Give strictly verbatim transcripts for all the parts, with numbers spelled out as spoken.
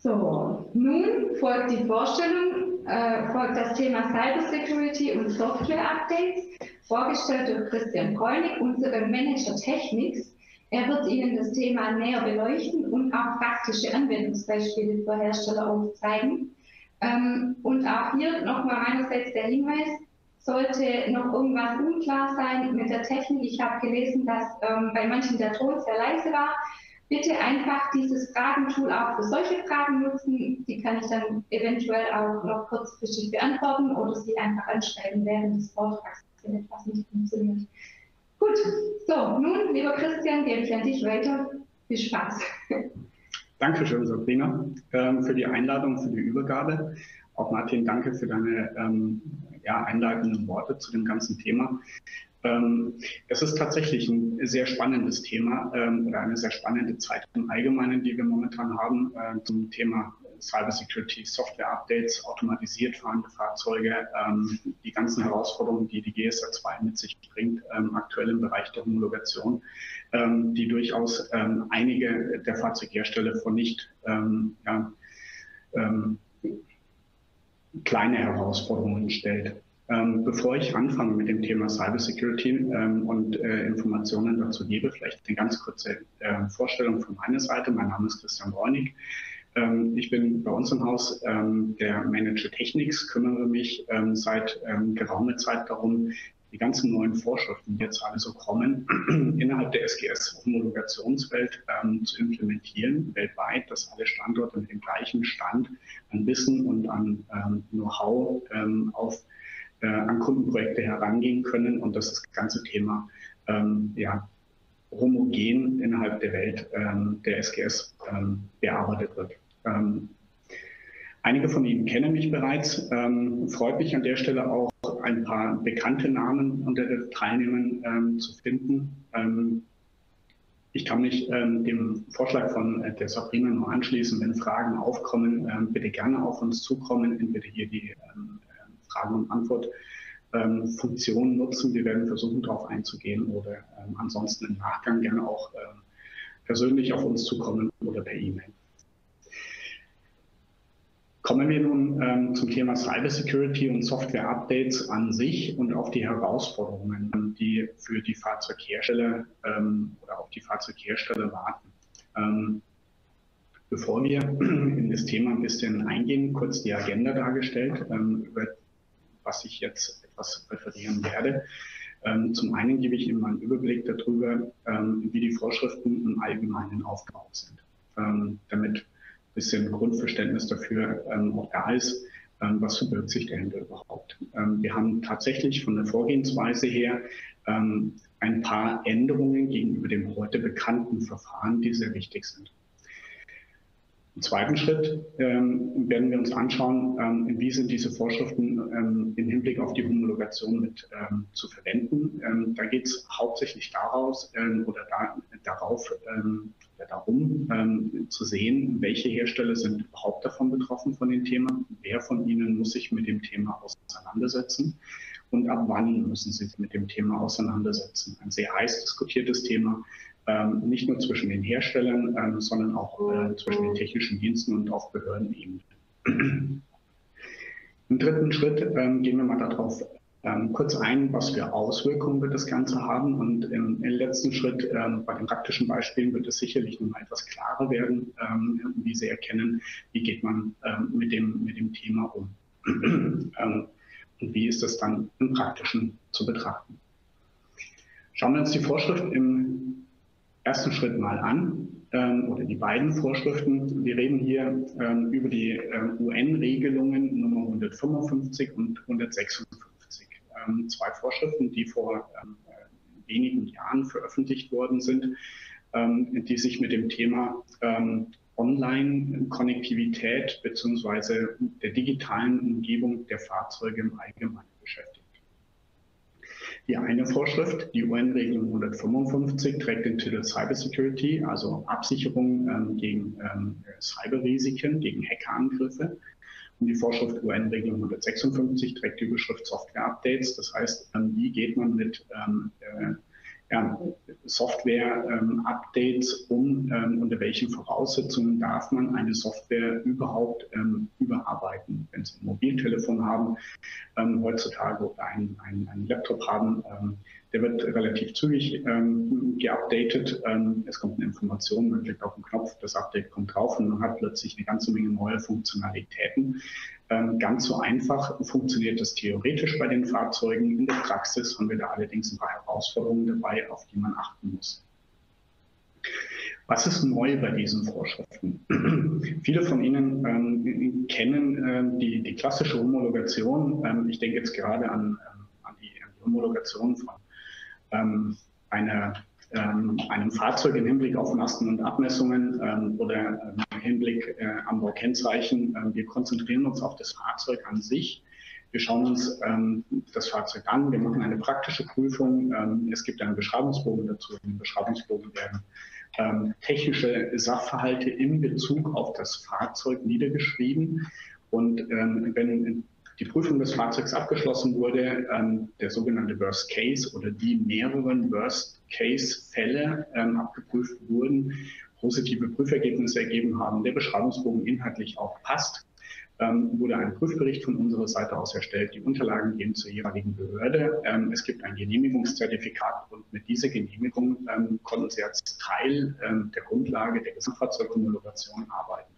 So, nun folgt die Vorstellung, äh, folgt das Thema Cybersecurity und Software-Updates, vorgestellt durch Christian Bräunig, unseren Manager Technics. Er wird Ihnen das Thema näher beleuchten und auch praktische Anwendungsbeispiele für Hersteller aufzeigen. Ähm, und auch hier nochmal meinerseits der Hinweis, sollte noch irgendwas unklar sein mit der Technik. Ich habe gelesen, dass ähm, bei manchen der Ton sehr leise war. Bitte einfach dieses Fragentool auch für solche Fragen nutzen. Die kann ich dann eventuell auch noch kurzfristig beantworten oder Sie einfach anschreiben während des Vortrags, wenn etwas nicht funktioniert. Gut, so, nun, lieber Christian, gebe ich an dich weiter. Viel Spaß. Dankeschön, Sabrina, ähm, für die Einladung, für die Übergabe. Auch Martin, danke für deine ähm, ja, einleitenden Worte zu dem ganzen Thema. Ähm, es ist tatsächlich ein sehr spannendes Thema ähm, oder eine sehr spannende Zeit im Allgemeinen, die wir momentan haben äh, zum Thema Cybersecurity, Software-Updates, automatisiert fahrende Fahrzeuge, ähm, die ganzen Herausforderungen, die die G S A zwei mit sich bringt, ähm, aktuell im Bereich der Homologation, ähm, die durchaus ähm, einige der Fahrzeughersteller vor nicht ähm, ja, ähm, kleine Herausforderungen stellt. Ähm, bevor ich anfange mit dem Thema Cybersecurity ähm, und äh, Informationen dazu gebe, vielleicht eine ganz kurze äh, Vorstellung von meiner Seite. Mein Name ist Christian Bräunig. Ähm, ich bin bei uns im Haus ähm, der Manager Technics, kümmere mich ähm, seit ähm, geraumer Zeit darum, die ganzen neuen Vorschriften, die jetzt alle so kommen, innerhalb der S G S-Homologationswelt ähm, zu implementieren, weltweit, dass alle Standorte mit dem gleichen Stand an Wissen und an ähm, Know-how ähm, auf äh, an Kundenprojekte herangehen können und dass das ganze Thema ähm, ja, homogen innerhalb der Welt ähm, der S G S ähm, bearbeitet wird. Ähm, einige von Ihnen kennen mich bereits. Ähm, freut mich an der Stelle auch, ein paar bekannte Namen unter den Teilnehmern ähm, zu finden. Ähm, ich kann mich ähm, dem Vorschlag von äh, der Sabrina nur anschließen. Wenn Fragen aufkommen, ähm, bitte gerne auf uns zukommen, entweder hier die ähm, Fragen- und Antwort-Funktion nutzen. Wir werden versuchen, darauf einzugehen oder ähm, ansonsten im Nachgang gerne auch ähm, persönlich auf uns zukommen oder per E-Mail. Kommen wir nun ähm, zum Thema Cybersecurity und Software-Updates an sich und auf die Herausforderungen, die für die Fahrzeughersteller ähm, oder auf die Fahrzeughersteller warten. Ähm, bevor wir in das Thema ein bisschen eingehen, kurz die Agenda dargestellt, ähm, über was ich jetzt etwas referieren werde. Ähm, zum einen gebe ich Ihnen mal einen Überblick darüber, ähm, wie die Vorschriften im Allgemeinen aufgebaut sind, ähm, damit ein bisschen Grundverständnis dafür ähm, auch da ist, ähm, was verbirgt sich dahinter überhaupt. Ähm, wir haben tatsächlich von der Vorgehensweise her ähm, ein paar Änderungen gegenüber dem heute bekannten Verfahren, die sehr wichtig sind. Im zweiten Schritt ähm, werden wir uns anschauen, ähm, wie sind diese Vorschriften ähm, im Hinblick auf die Homologation mit ähm, zu verwenden. Ähm, da geht es hauptsächlich daraus ähm, oder da, darauf ähm, oder darum ähm, zu sehen, welche Hersteller sind überhaupt davon betroffen von dem Thema, wer von ihnen muss sich mit dem Thema auseinandersetzen und ab wann müssen sie sich mit dem Thema auseinandersetzen. Ein sehr heiß diskutiertes Thema. Ähm, nicht nur zwischen den Herstellern, ähm, sondern auch äh, zwischen den technischen Diensten und auf Behördenebene. Im dritten Schritt ähm, gehen wir mal darauf ähm, kurz ein, was für Auswirkungen wird das Ganze haben. Und im, im letzten Schritt, ähm, bei den praktischen Beispielen, wird es sicherlich noch mal etwas klarer werden, ähm, wie Sie erkennen, wie geht man ähm, mit, dem, mit dem Thema um. ähm, und wie ist das dann im Praktischen zu betrachten. Schauen wir uns die Vorschrift im ersten Schritt mal an, ähm, oder die beiden Vorschriften. Wir reden hier ähm, über die ähm, U N-Regelungen Nummer hundertfünfundfünfzig und hundertsechsundfünfzig. Ähm, zwei Vorschriften, die vor ähm, wenigen Jahren veröffentlicht worden sind, ähm, die sich mit dem Thema ähm, Online-Konnektivität bzw. der digitalen Umgebung der Fahrzeuge im Allgemeinen beschäftigt. Die eine Vorschrift, die U N-Regelung hundertfünfundfünfzig, trägt den Titel Cybersecurity, also Absicherung ähm, gegen ähm, Cyberrisiken, gegen Hackerangriffe. Und die Vorschrift U N-Regelung hundertsechsundfünfzig trägt die Überschrift Software-Updates. Das heißt, ähm, wie geht man mit ähm, äh, ja, Software-Updates, um ähm, unter welchen Voraussetzungen darf man eine Software überhaupt ähm, überarbeiten. Wenn Sie ein Mobiltelefon haben, ähm, heutzutage oder einen ein Laptop haben, ähm, der wird relativ zügig ähm, geupdatet. Ähm, es kommt eine Information, man klickt auf den Knopf, das Update kommt drauf und man hat plötzlich eine ganze Menge neue Funktionalitäten. Ähm, ganz so einfach funktioniert das theoretisch bei den Fahrzeugen. In der Praxis haben wir da allerdings ein paar Herausforderungen dabei, auf die man achten muss. Was ist neu bei diesen Vorschriften? Viele von Ihnen ähm, kennen ähm, die, die klassische Homologation. Ähm, ich denke jetzt gerade an, an, die, an die Homologation von ähm, einer, ähm, einem Fahrzeug im Hinblick auf Masten und Abmessungen ähm, oder im Hinblick äh, am Baukennzeichen. Ähm, wir konzentrieren uns auf das Fahrzeug an sich. Wir schauen uns ähm, das Fahrzeug an, wir machen eine praktische Prüfung. Ähm, es gibt einen Beschreibungsbogen dazu. In dem Beschreibungsbogen werden ähm, technische Sachverhalte in Bezug auf das Fahrzeug niedergeschrieben. Und ähm, wenn die Prüfung des Fahrzeugs abgeschlossen wurde, ähm, der sogenannte Worst Case oder die mehreren Worst Case Fälle ähm, abgeprüft wurden, positive Prüfergebnisse ergeben haben, der Beschreibungsbogen inhaltlich auch passt, ähm, wurde ein Prüfbericht von unserer Seite aus erstellt. Die Unterlagen gehen zur jeweiligen Behörde. Ähm, es gibt ein Genehmigungszertifikat und mit dieser Genehmigung ähm, konnten Sie als Teil ähm, der Grundlage der Gesamtfahrzeughomologation arbeiten.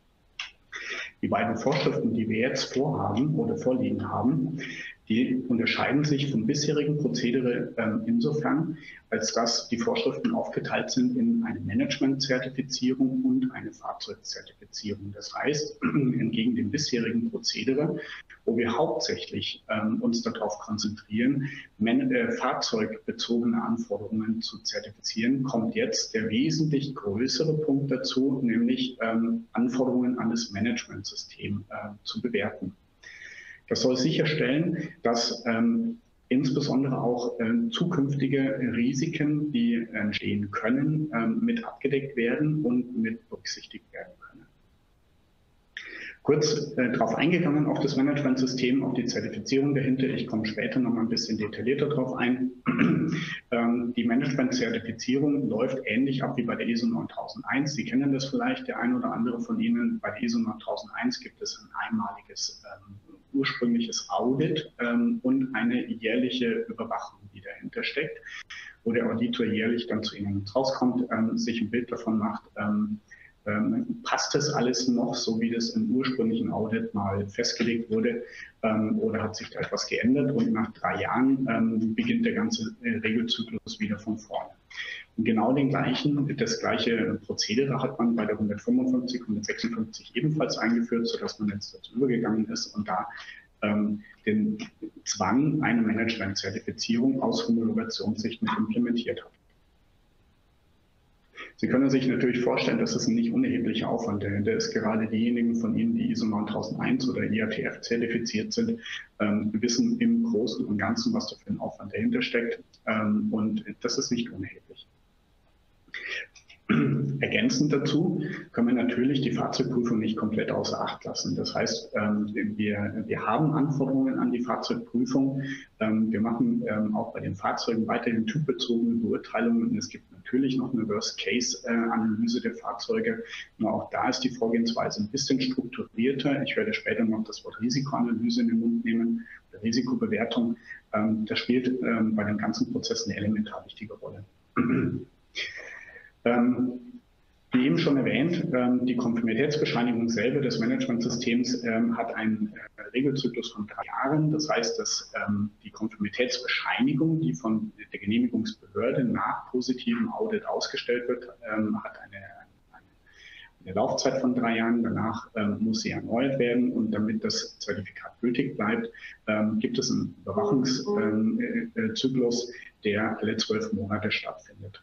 Die beiden Vorschriften, die wir jetzt vorhaben oder vorliegen haben, die unterscheiden sich vom bisherigen Prozedere ähm, insofern, als dass die Vorschriften aufgeteilt sind in eine Management-Zertifizierung und eine Fahrzeugzertifizierung. Das heißt, entgegen dem bisherigen Prozedere, wo wir hauptsächlich ähm, uns darauf konzentrieren, äh, fahrzeugbezogene Anforderungen zu zertifizieren, kommt jetzt der wesentlich größere Punkt dazu, nämlich ähm, Anforderungen an das Managementsystem äh, zu bewerten. Das soll sicherstellen, dass ähm, insbesondere auch äh, zukünftige Risiken, die entstehen können, ähm, mit abgedeckt werden und mit berücksichtigt werden können. Kurz äh, darauf eingegangen, auf das Managementsystem, auf die Zertifizierung dahinter. Ich komme später noch mal ein bisschen detaillierter darauf ein. ähm, die Management-Zertifizierung läuft ähnlich ab wie bei der I S O neuntausendeins. Sie kennen das vielleicht, der ein oder andere von Ihnen. Bei der I S O neuntausendeins gibt es ein einmaliges ähm, ursprüngliches Audit ähm, und eine jährliche Überwachung, die dahinter steckt, wo der Auditor jährlich dann zu Ihnen rauskommt, ähm, sich ein Bild davon macht, ähm, ähm, passt das alles noch, so wie das im ursprünglichen Audit mal festgelegt wurde, ähm, oder hat sich da etwas geändert und nach drei Jahren ähm, beginnt der ganze äh, Regelzyklus wieder von vorne. Und genau den gleichen, das gleiche Prozedere hat man bei der hundertfünfundfünfzig, hundertsechsundfünfzig ebenfalls eingeführt, sodass man jetzt dazu übergegangen ist und da ähm, den Zwang einer Management-Zertifizierung aus Homologationssicht mit implementiert hat. Sie können sich natürlich vorstellen, dass es ein nicht unerheblicher Aufwand dahinter ist. Gerade diejenigen von Ihnen, die I S O neuntausendeins oder I A T F zertifiziert sind, ähm, wissen im Großen und Ganzen, was da für ein Aufwand dahinter steckt. Ähm, und das ist nicht unerheblich. Ergänzend dazu können wir natürlich die Fahrzeugprüfung nicht komplett außer Acht lassen. Das heißt, wir, wir haben Anforderungen an die Fahrzeugprüfung. Wir machen auch bei den Fahrzeugen weiterhin typbezogene Beurteilungen. Und es gibt natürlich noch eine Worst-Case-Analyse der Fahrzeuge. Nur auch da ist die Vorgehensweise ein bisschen strukturierter. Ich werde später noch das Wort Risikoanalyse in den Mund nehmen, oder Risikobewertung. Das spielt bei dem ganzen Prozess eine elementar wichtige Rolle. Ähm, wie eben schon erwähnt, ähm, die Konformitätsbescheinigung selber des Managementsystems ähm, hat einen äh, Regelzyklus von drei Jahren. Das heißt, dass ähm, die Konformitätsbescheinigung, die von der Genehmigungsbehörde nach positivem Audit ausgestellt wird, ähm, hat eine, eine, eine Laufzeit von drei Jahren. Danach ähm, muss sie erneuert werden und damit das Zertifikat gültig bleibt, ähm, gibt es einen Überwachungszyklus, äh, der alle zwölf Monate stattfindet.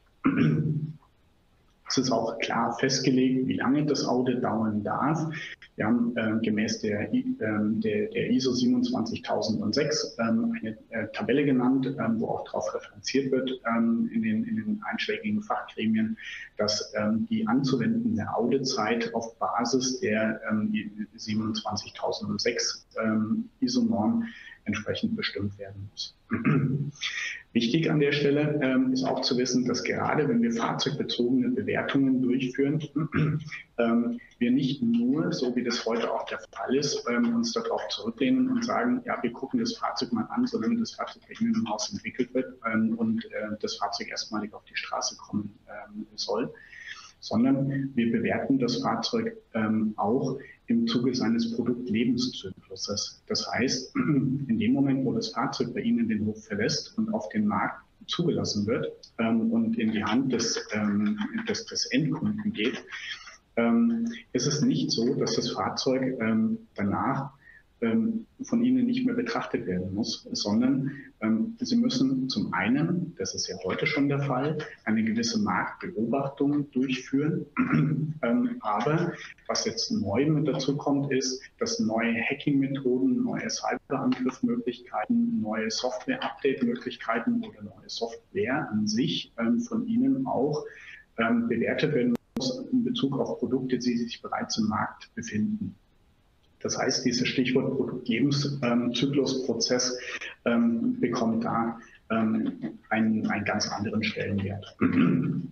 Es ist auch klar festgelegt, wie lange das Audit dauern darf. Wir haben äh, gemäß der, äh, der, der I S O siebenundzwanzigtausendsechs ähm, eine äh, Tabelle genannt, ähm, wo auch darauf referenziert wird ähm, in, den, in den einschlägigen Fachgremien, dass ähm, die anzuwendende Auditzeit auf Basis der ähm, siebenundzwanzigtausendsechs ähm, I S O-Norm entsprechend bestimmt werden muss. Wichtig an der Stelle ähm, ist auch zu wissen, dass gerade wenn wir fahrzeugbezogene Bewertungen durchführen, ähm, wir nicht nur, so wie das heute auch der Fall ist, ähm, uns darauf zurücklehnen und sagen, ja, wir gucken das Fahrzeug mal an, solange das Fahrzeug bei Ihnen im Haus entwickelt wird ähm, und äh, das Fahrzeug erstmalig auf die Straße kommen ähm, soll, sondern wir bewerten das Fahrzeug ähm, auch im Zuge seines Produktlebenszykluses. Das heißt, in dem Moment, wo das Fahrzeug bei Ihnen den Hof verlässt und auf den Markt zugelassen wird ähm, und in die Hand des, ähm, des, des Endkunden geht, ähm, ist es nicht so, dass das Fahrzeug ähm, danach ähm, von Ihnen nicht mehr betrachtet werden muss, sondern ähm, Sie müssen zum einen, das ist ja heute schon der Fall, eine gewisse Marktbeobachtung durchführen. ähm, aber was jetzt neu mit dazu kommt, ist, dass neue Hacking-Methoden, neue Cyberangriffmöglichkeiten, neue Software-Update-Möglichkeiten oder neue Software an sich ähm, von Ihnen auch ähm, bewertet werden muss in Bezug auf Produkte, die sich bereits im Markt befinden. Das heißt, dieses Stichwort Produktlebenszyklus-Prozess ähm, bekommt da ähm, einen, einen ganz anderen Stellenwert. Im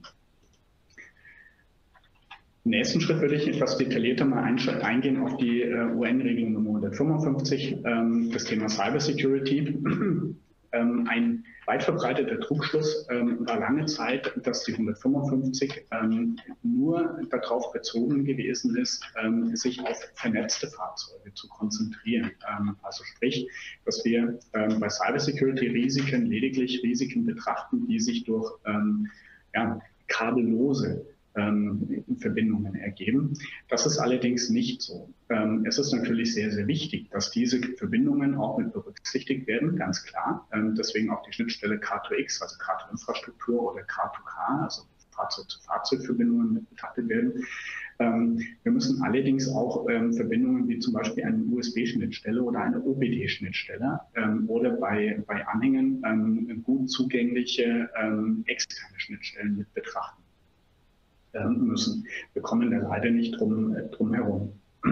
nächsten Schritt würde ich etwas detaillierter mal eingehen auf die äh, U N-Regelung Nummer hundertfünfundfünfzig, ähm, das Thema Cybersecurity. Ähm, ein weit verbreiteter Trugschluss ähm, war lange Zeit, dass die hundertfünfundfünfzig ähm, nur darauf bezogen gewesen ist, ähm, sich auf vernetzte Fahrzeuge zu konzentrieren. Ähm, also sprich, dass wir ähm, bei Cybersecurity-Risiken lediglich Risiken betrachten, die sich durch ähm, ja, kabellose Verbindungen ergeben. Das ist allerdings nicht so. Es ist natürlich sehr, sehr wichtig, dass diese Verbindungen auch mit berücksichtigt werden, ganz klar. Deswegen auch die Schnittstelle K zwei X, also K zwei Infrastruktur oder K zwei K, also Fahrzeug-zu-Fahrzeug-Verbindungen mit betrachtet werden. Wir müssen allerdings auch Verbindungen wie zum Beispiel eine U S B-Schnittstelle oder eine O B D-Schnittstelle oder bei, bei Anhängen gut zugängliche externe Schnittstellen mit betrachten müssen. Wir kommen da leider nicht drum, drum herum.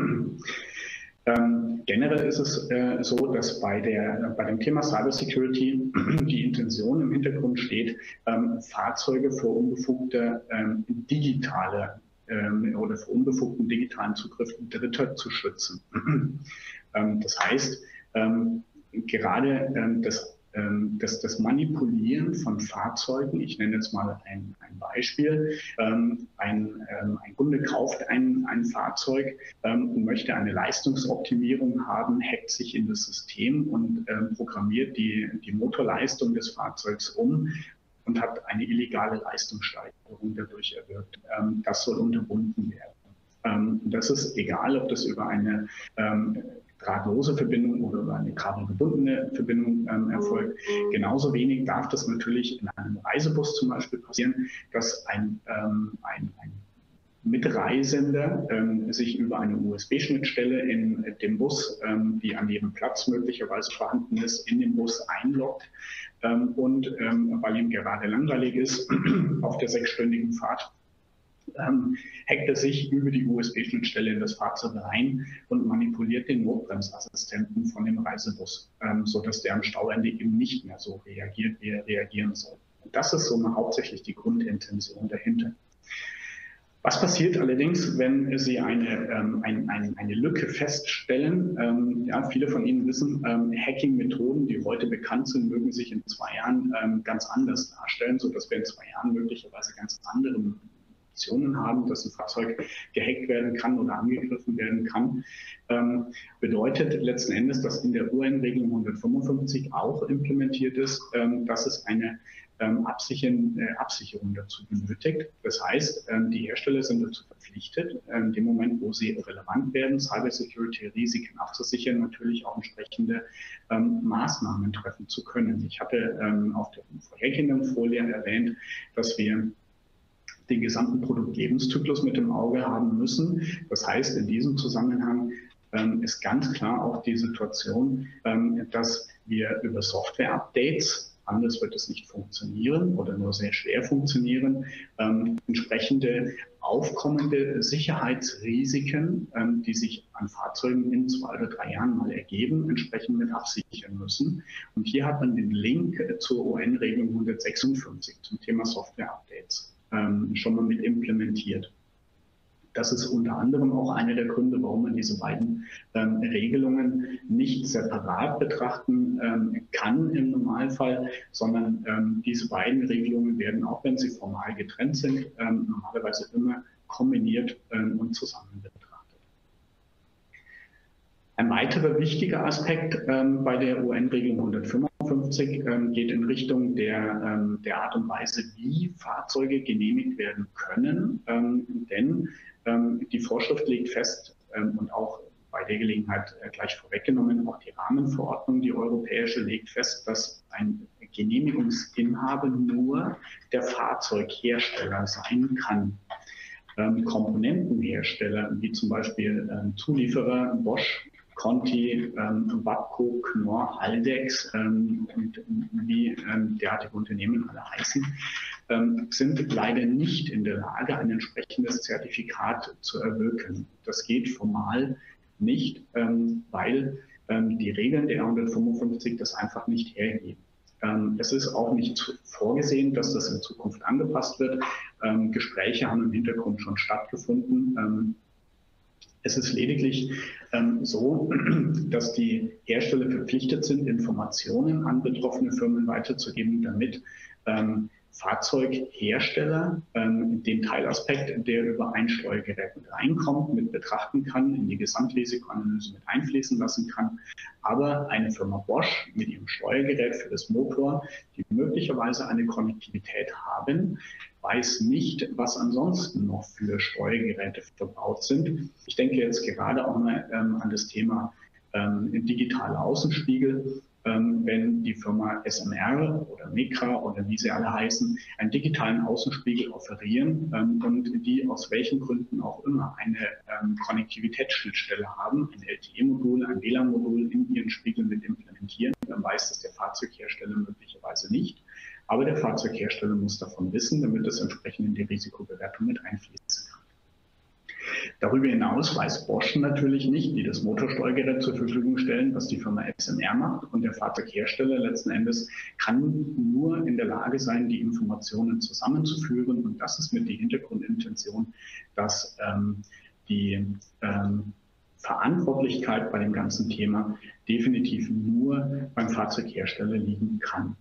Ähm, generell ist es äh, so, dass bei, der, bei dem Thema Cybersecurity die Intention im Hintergrund steht, ähm, Fahrzeuge vor unbefugter ähm, digitale ähm, oder vor unbefugten digitalen Zugriff Dritter zu schützen. ähm, das heißt, ähm, gerade ähm, das Das, das Manipulieren von Fahrzeugen, ich nenne jetzt mal ein, ein Beispiel, ähm, ein, ähm, ein Kunde kauft ein, ein Fahrzeug ähm, und möchte eine Leistungsoptimierung haben, hackt sich in das System und ähm, programmiert die, die Motorleistung des Fahrzeugs um und hat eine illegale Leistungssteigerung dadurch erwirkt. Ähm, das soll unterbunden werden. Ähm, das ist egal, ob das über eine ähm, drahtlose Verbindung oder über eine kabelgebundene Verbindung ähm, erfolgt. Genauso wenig darf das natürlich in einem Reisebus zum Beispiel passieren, dass ein, ähm, ein, ein Mitreisender ähm, sich über eine U S B-Schnittstelle in dem Bus, ähm, die an jedem Platz möglicherweise vorhanden ist, in den Bus einloggt ähm, und ähm, weil ihm gerade langweilig ist auf der sechsstündigen Fahrt, Ähm, hackt er sich über die U S B-Schnittstelle in das Fahrzeug rein und manipuliert den Notbremsassistenten von dem Reisebus, ähm, sodass der am Stauende eben nicht mehr so reagiert, wie er reagieren soll. Und das ist so eine, hauptsächlich die Grundintention dahinter. Was passiert allerdings, wenn Sie eine, ähm, ein, ein, eine Lücke feststellen? Ähm, ja, viele von Ihnen wissen, ähm, Hacking-Methoden, die heute bekannt sind, mögen sich in zwei Jahren ähm, ganz anders darstellen, sodass wir in zwei Jahren möglicherweise ganz andere haben, dass ein Fahrzeug gehackt werden kann oder angegriffen werden kann, ähm, bedeutet letzten Endes, dass in der U N-Regelung hundertfünfundfünfzig auch implementiert ist, ähm, dass es eine ähm, Absichern, äh, Absicherung dazu benötigt. Das heißt, ähm, die Hersteller sind dazu verpflichtet, ähm, in dem Moment, wo sie relevant werden, Cybersecurity-Risiken abzusichern, natürlich auch entsprechende ähm, Maßnahmen treffen zu können. Ich hatte ähm, auf der vorhergehenden Folie erwähnt, dass wir den gesamten Produktlebenszyklus mit im Auge haben müssen. Das heißt, in diesem Zusammenhang ähm, ist ganz klar auch die Situation, ähm, dass wir über Software-Updates Anders wird es nicht funktionieren oder nur sehr schwer funktionieren. Ähm, entsprechende aufkommende Sicherheitsrisiken, ähm, die sich an Fahrzeugen in zwei oder drei Jahren mal ergeben, entsprechend mit absichern müssen. Und hier hat man den Link zur U N-Regelung hundertsechsundfünfzig zum Thema Software-Updates ähm, schon mal mit implementiert. Das ist unter anderem auch einer der Gründe, warum man diese beiden ähm, Regelungen nicht separat betrachten ähm, kann im Normalfall, sondern ähm, diese beiden Regelungen werden, auch wenn sie formal getrennt sind, ähm, normalerweise immer kombiniert ähm, und zusammen betrachtet. Ein weiterer wichtiger Aspekt ähm, bei der U N-Regelung hundertfünfundfünfzig ähm, geht in Richtung der, ähm, der Art und Weise, wie Fahrzeuge genehmigt werden können, ähm, denn ähm, die Vorschrift legt fest ähm, und auch bei der Gelegenheit äh, gleich vorweggenommen, auch die Rahmenverordnung, die europäische, legt fest, dass ein Genehmigungsinhaber nur der Fahrzeughersteller sein kann. Ähm, Komponentenhersteller, wie zum Beispiel ähm, Zulieferer, Bosch, Conti, ähm, Babco, Knorr, Haldex ähm, und wie ähm, derartige Unternehmen alle heißen, ähm, sind leider nicht in der Lage, ein entsprechendes Zertifikat zu erwirken. Das geht formal nicht, ähm, weil ähm, die Regeln der hundertfünfundfünfzig das einfach nicht hergeben. Ähm, es ist auch nicht vorgesehen, dass das in Zukunft angepasst wird. Ähm, Gespräche haben im Hintergrund schon stattgefunden. Ähm, Es ist lediglich ähm, so, dass die Hersteller verpflichtet sind, Informationen an betroffene Firmen weiterzugeben, damit ähm, Fahrzeughersteller ähm, den Teilaspekt, der über ein Steuergerät mit reinkommt, mit betrachten kann, in die Gesamtrisikoanalyse mit einfließen lassen kann. Aber eine Firma Bosch mit ihrem Steuergerät für das Motor, die möglicherweise eine Konnektivität haben, weiß nicht, was ansonsten noch für Steuergeräte verbaut sind. Ich denke jetzt gerade auch mal ähm, an das Thema ähm, digitale Außenspiegel. Ähm, wenn die Firma S M R oder Micra oder wie sie alle heißen, einen digitalen Außenspiegel offerieren ähm, und die aus welchen Gründen auch immer eine ähm, Konnektivitätsschnittstelle haben, ein L T E-Modul, ein W L A N-Modul in ihren Spiegel mit implementieren, dann weiß das der Fahrzeughersteller möglicherweise nicht. Aber der Fahrzeughersteller muss davon wissen, damit das entsprechend in die Risikobewertung mit einfließen kann. Darüber hinaus weiß Bosch natürlich nicht, die das Motorsteuergerät zur Verfügung stellen, was die Firma S M R macht. Und der Fahrzeughersteller letzten Endes kann nur in der Lage sein, die Informationen zusammenzuführen. Und das ist mit die Hintergrundintention, dass ähm, die ähm, Verantwortlichkeit bei dem ganzen Thema definitiv nur beim Fahrzeughersteller liegen kann.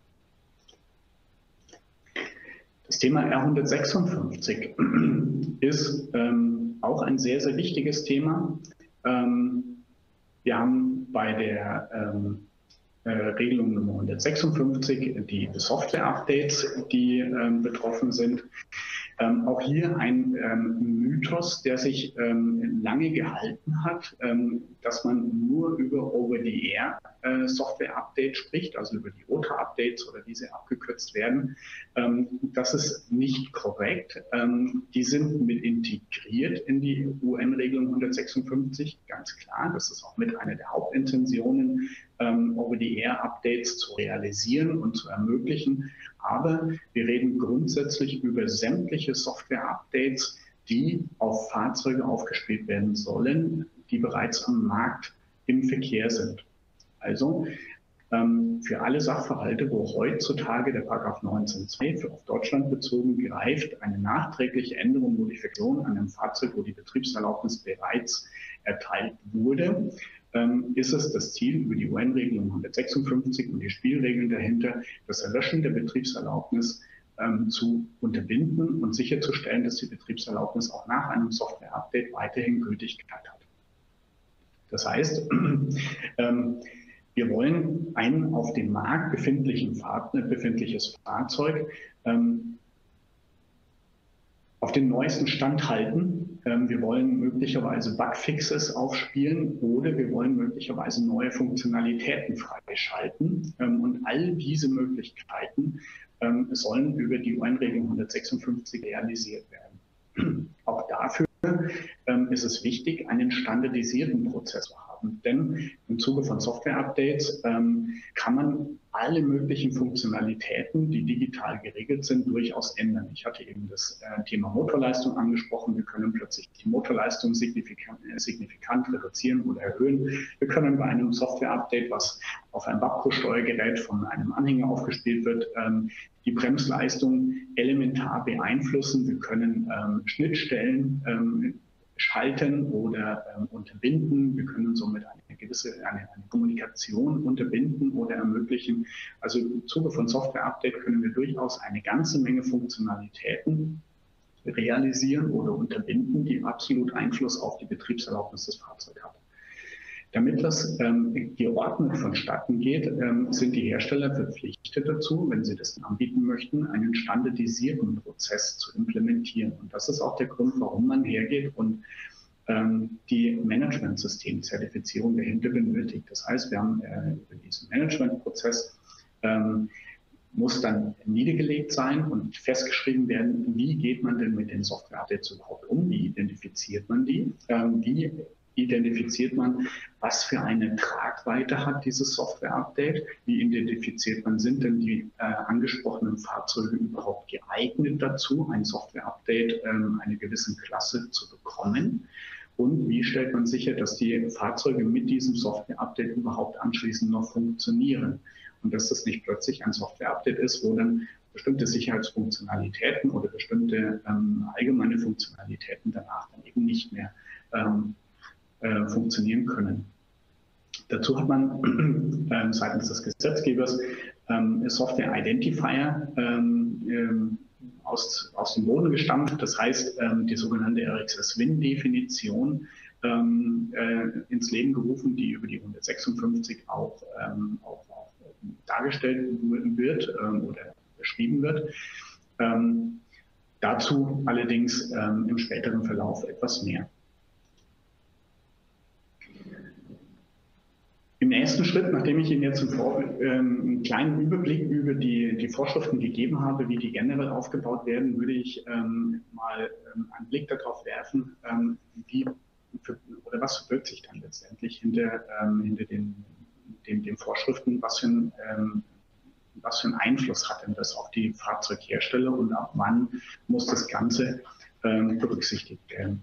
Das Thema R hundertsechsundfünfzig ist ähm, auch ein sehr, sehr wichtiges Thema. Ähm, wir haben bei der ähm, äh, Regelung Nummer hundertsechsundfünfzig die Software-Updates, die ähm, betroffen sind. Ähm, auch hier ein ähm, Mythos, der sich ähm, lange gehalten hat, ähm, dass man nur über Over-the-Air äh, Software-Updates spricht, also über die O T A-Updates oder wie sie abgekürzt werden. Ähm, das ist nicht korrekt. Ähm, die sind mit integriert in die U N-Regelung hundertsechsundfünfzig, ganz klar. Das ist auch mit einer der Hauptintentionen, ähm, Over-the-Air-Updates zu realisieren und zu ermöglichen. Aber wir reden grundsätzlich über sämtliche Software-Updates, die auf Fahrzeuge aufgespielt werden sollen, die bereits am Markt im Verkehr sind. Also ähm, für alle Sachverhalte, wo heutzutage der Paragraph neunzehn Absatz zwei für auf Deutschland bezogen greift, eine nachträgliche Änderung, Modifikation an einem Fahrzeug, wo die Betriebserlaubnis bereits erteilt wurde, ist es das Ziel über die U N-Regelung hundertsechsundfünfzig und die Spielregeln dahinter, das Erlöschen der Betriebserlaubnis ähm, zu unterbinden und sicherzustellen, dass die Betriebserlaubnis auch nach einem Software-Update weiterhin Gültigkeit hat. Das heißt, ähm, wir wollen ein auf dem Markt befindlichen Fahr befindliches Fahrzeug ähm, auf den neuesten Stand halten. Wir wollen möglicherweise Bugfixes aufspielen oder wir wollen möglicherweise neue Funktionalitäten freischalten. Und all diese Möglichkeiten sollen über die U N-Regelung hundertsechsundfünfzig realisiert werden. Auch dafür ähm, ist es wichtig, einen standardisierten Prozess zu haben. Denn im Zuge von Software-Updates ähm, kann man alle möglichen Funktionalitäten, die digital geregelt sind, durchaus ändern. Ich hatte eben das äh, Thema Motorleistung angesprochen. Wir können plötzlich die Motorleistung signifikant, äh, signifikant reduzieren oder erhöhen. Wir können bei einem Software-Update, was auf ein Wabco-Steuergerät von einem Anhänger aufgespielt wird, ähm, die Bremsleistung elementar beeinflussen. Wir können ähm, Schnittstellen ähm, schalten oder ähm, unterbinden. Wir können somit eine gewisse eine, eine Kommunikation unterbinden oder ermöglichen. Also im Zuge von Software-Update können wir durchaus eine ganze Menge Funktionalitäten realisieren oder unterbinden, die absolut Einfluss auf die Betriebserlaubnis des Fahrzeugs haben. Damit das ähm, geordnet vonstatten geht, ähm, sind die Hersteller verpflichtet dazu, wenn sie das anbieten möchten, einen standardisierten Prozess zu implementieren. Und das ist auch der Grund, warum man hergeht und ähm, die Managementsystem-Zertifizierung dahinter benötigt. Das heißt, wir haben äh, über diesen Managementprozess ähm, muss dann niedergelegt sein und festgeschrieben werden, wie geht man denn mit den Software-Updates überhaupt um, wie identifiziert man die, ähm, wie identifiziert man, was für eine Tragweite hat dieses Software-Update, wie identifiziert man, sind denn die äh, angesprochenen Fahrzeuge überhaupt geeignet dazu, ein Software-Update ähm, einer gewissen Klasse zu bekommen, und wie stellt man sicher, dass die Fahrzeuge mit diesem Software-Update überhaupt anschließend noch funktionieren und dass das nicht plötzlich ein Software-Update ist, wo dann bestimmte Sicherheitsfunktionalitäten oder bestimmte ähm, allgemeine Funktionalitäten danach dann eben nicht mehr ähm, äh, funktionieren können. Dazu hat man ähm, seitens des Gesetzgebers ähm, Software Identifier ähm, ähm, aus, aus dem Boden gestampft. Das heißt, ähm, die sogenannte R X S Win-Definition ähm, äh, ins Leben gerufen, die über die hundertsechsundfünfzig auch, ähm, auch, auch dargestellt wird ähm, oder beschrieben wird. Ähm, dazu allerdings ähm, im späteren Verlauf etwas mehr. Im nächsten Schritt, nachdem ich Ihnen jetzt einen, Vor ähm, einen kleinen Überblick über die, die Vorschriften gegeben habe, wie die generell aufgebaut werden, würde ich ähm, mal ähm, einen Blick darauf werfen, ähm, wie für, oder was verbirgt sich dann letztendlich hinter, ähm, hinter den, den, den Vorschriften, was für, ein, ähm, was für einen Einfluss hat denn das auf die Fahrzeughersteller und ab wann muss das Ganze ähm, berücksichtigt werden.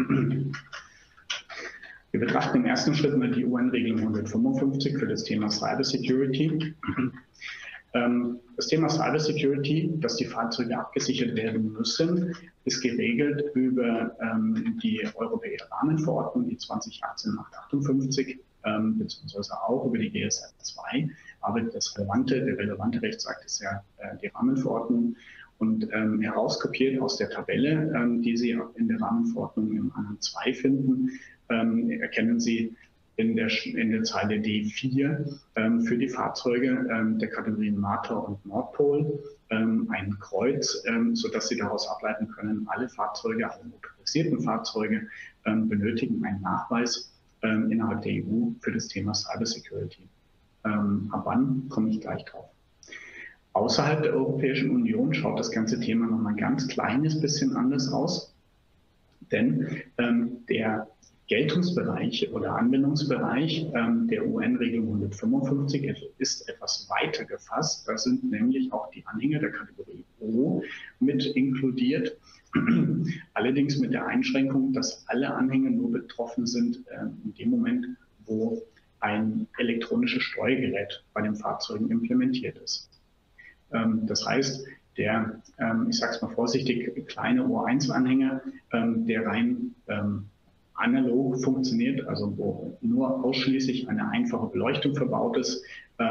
Wir betrachten im ersten Schritt mal die U N-Regelung hundertfünfundfünfzig für das Thema Cyber Security. Das Thema Cyber Security, dass die Fahrzeuge abgesichert werden müssen, ist geregelt über die Europäische Rahmenverordnung, die zwanzig achtzehn achthundertachtundfünfzig, beziehungsweise auch über die G S R zwei. Aber das relevante, der relevante Rechtsakt ist ja die Rahmenverordnung. Und ähm, herauskopiert aus der Tabelle, ähm, die Sie in der Rahmenverordnung im Anhang zwei finden, ähm, erkennen Sie in der, in der Zeile D vier ähm, für die Fahrzeuge ähm, der Kategorien Marta und Nordpol ähm, ein Kreuz, ähm, sodass Sie daraus ableiten können, alle Fahrzeuge, alle motorisierten Fahrzeuge ähm, benötigen einen Nachweis ähm, innerhalb der E U für das Thema Cyber Security. Ähm, ab wann komme ich gleich drauf. Außerhalb der Europäischen Union schaut das ganze Thema noch mal ein ganz kleines bisschen anders aus, denn ähm, der Geltungsbereich oder Anwendungsbereich ähm, der U N-Regelung hundertfünfundfünfzig ist etwas weiter gefasst. Da sind nämlich auch die Anhänger der Kategorie O mit inkludiert, allerdings mit der Einschränkung, dass alle Anhänger nur betroffen sind äh, in dem Moment, wo ein elektronisches Steuergerät bei den Fahrzeugen implementiert ist. Das heißt, der, ich sage es mal vorsichtig, kleine O eins Anhänger, der rein analog funktioniert, also wo nur ausschließlich eine einfache Beleuchtung verbaut ist,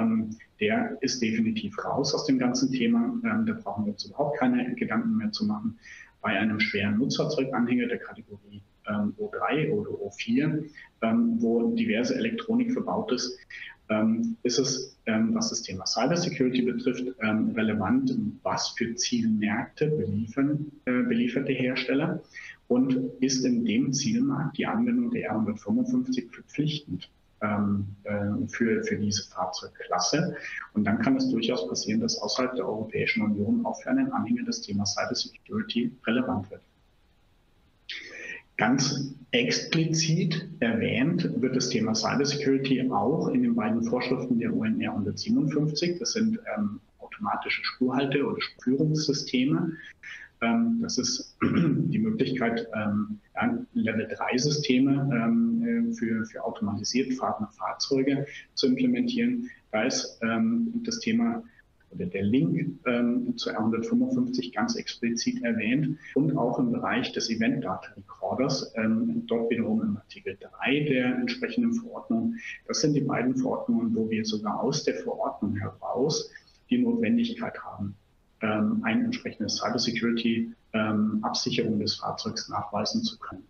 der ist definitiv raus aus dem ganzen Thema. Da brauchen wir uns überhaupt keine Gedanken mehr zu machen. Bei einem schweren Nutzfahrzeuganhänger der Kategorie O drei oder O vier, wo diverse Elektronik verbaut ist, Ähm, ist es, ähm, was das Thema Cyber Security betrifft, ähm, relevant, was für Zielmärkte beliefern, äh, beliefert der Hersteller und ist in dem Zielmarkt die Anwendung der R hundertfünfundfünfzig verpflichtend ähm, äh, für, für diese Fahrzeugklasse. Und dann kann es durchaus passieren, dass außerhalb der Europäischen Union auch für einen Anhänger das Thema Cyber Security relevant wird. Ganz explizit erwähnt wird das Thema Cybersecurity auch in den beiden Vorschriften der U N R hundertsiebenundfünfzig. Das sind ähm, automatische Spurhalte- oder Spurführungssysteme. Ähm, das ist die Möglichkeit, ähm, ja, Level drei Systeme ähm, für, für automatisiert fahrende Fahrzeuge zu implementieren. Da ist ähm, das Thema oder der Link ähm, zu R hundertfünfundfünfzig ganz explizit erwähnt und auch im Bereich des Event Data Recorders, ähm, dort wiederum im Artikel drei der entsprechenden Verordnung. Das sind die beiden Verordnungen, wo wir sogar aus der Verordnung heraus die Notwendigkeit haben, ähm, eine entsprechende Cybersecurity-Absicherung ähm, des Fahrzeugs nachweisen zu können.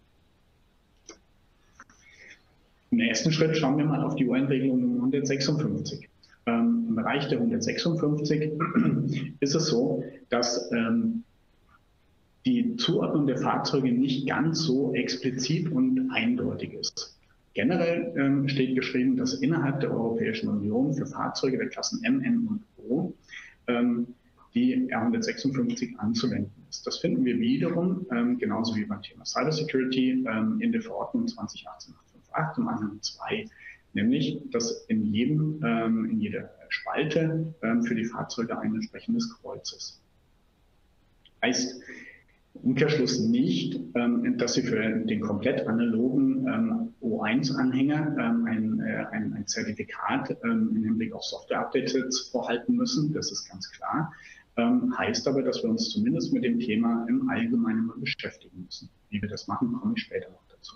Im ersten Schritt schauen wir mal auf die U N-Regelung hundertsechsundfünfzig. Ähm, Im Bereich der hundertsechsundfünfzig ist es so, dass ähm, die Zuordnung der Fahrzeuge nicht ganz so explizit und eindeutig ist. Generell ähm, steht geschrieben, dass innerhalb der Europäischen Union für Fahrzeuge der Klassen M, N und O ähm, die R hundertsechsundfünfzig anzuwenden ist. Das finden wir wiederum, ähm, genauso wie beim Thema Cybersecurity, ähm, in der Verordnung zwanzig achtzehn acht fünfundachtzig im Anhang zwei. Nämlich, dass in, jedem, ähm, in jeder Spalte ähm, für die Fahrzeuge ein entsprechendes Kreuz ist. Heißt im Umkehrschluss nicht, ähm, dass Sie für den komplett analogen ähm, O eins Anhänger ähm, ein, äh, ein, ein Zertifikat ähm, im Hinblick auf Software-Updates vorhalten müssen. Das ist ganz klar. Ähm, heißt aber, dass wir uns zumindest mit dem Thema im Allgemeinen mal beschäftigen müssen. Wie wir das machen, komme ich später noch dazu.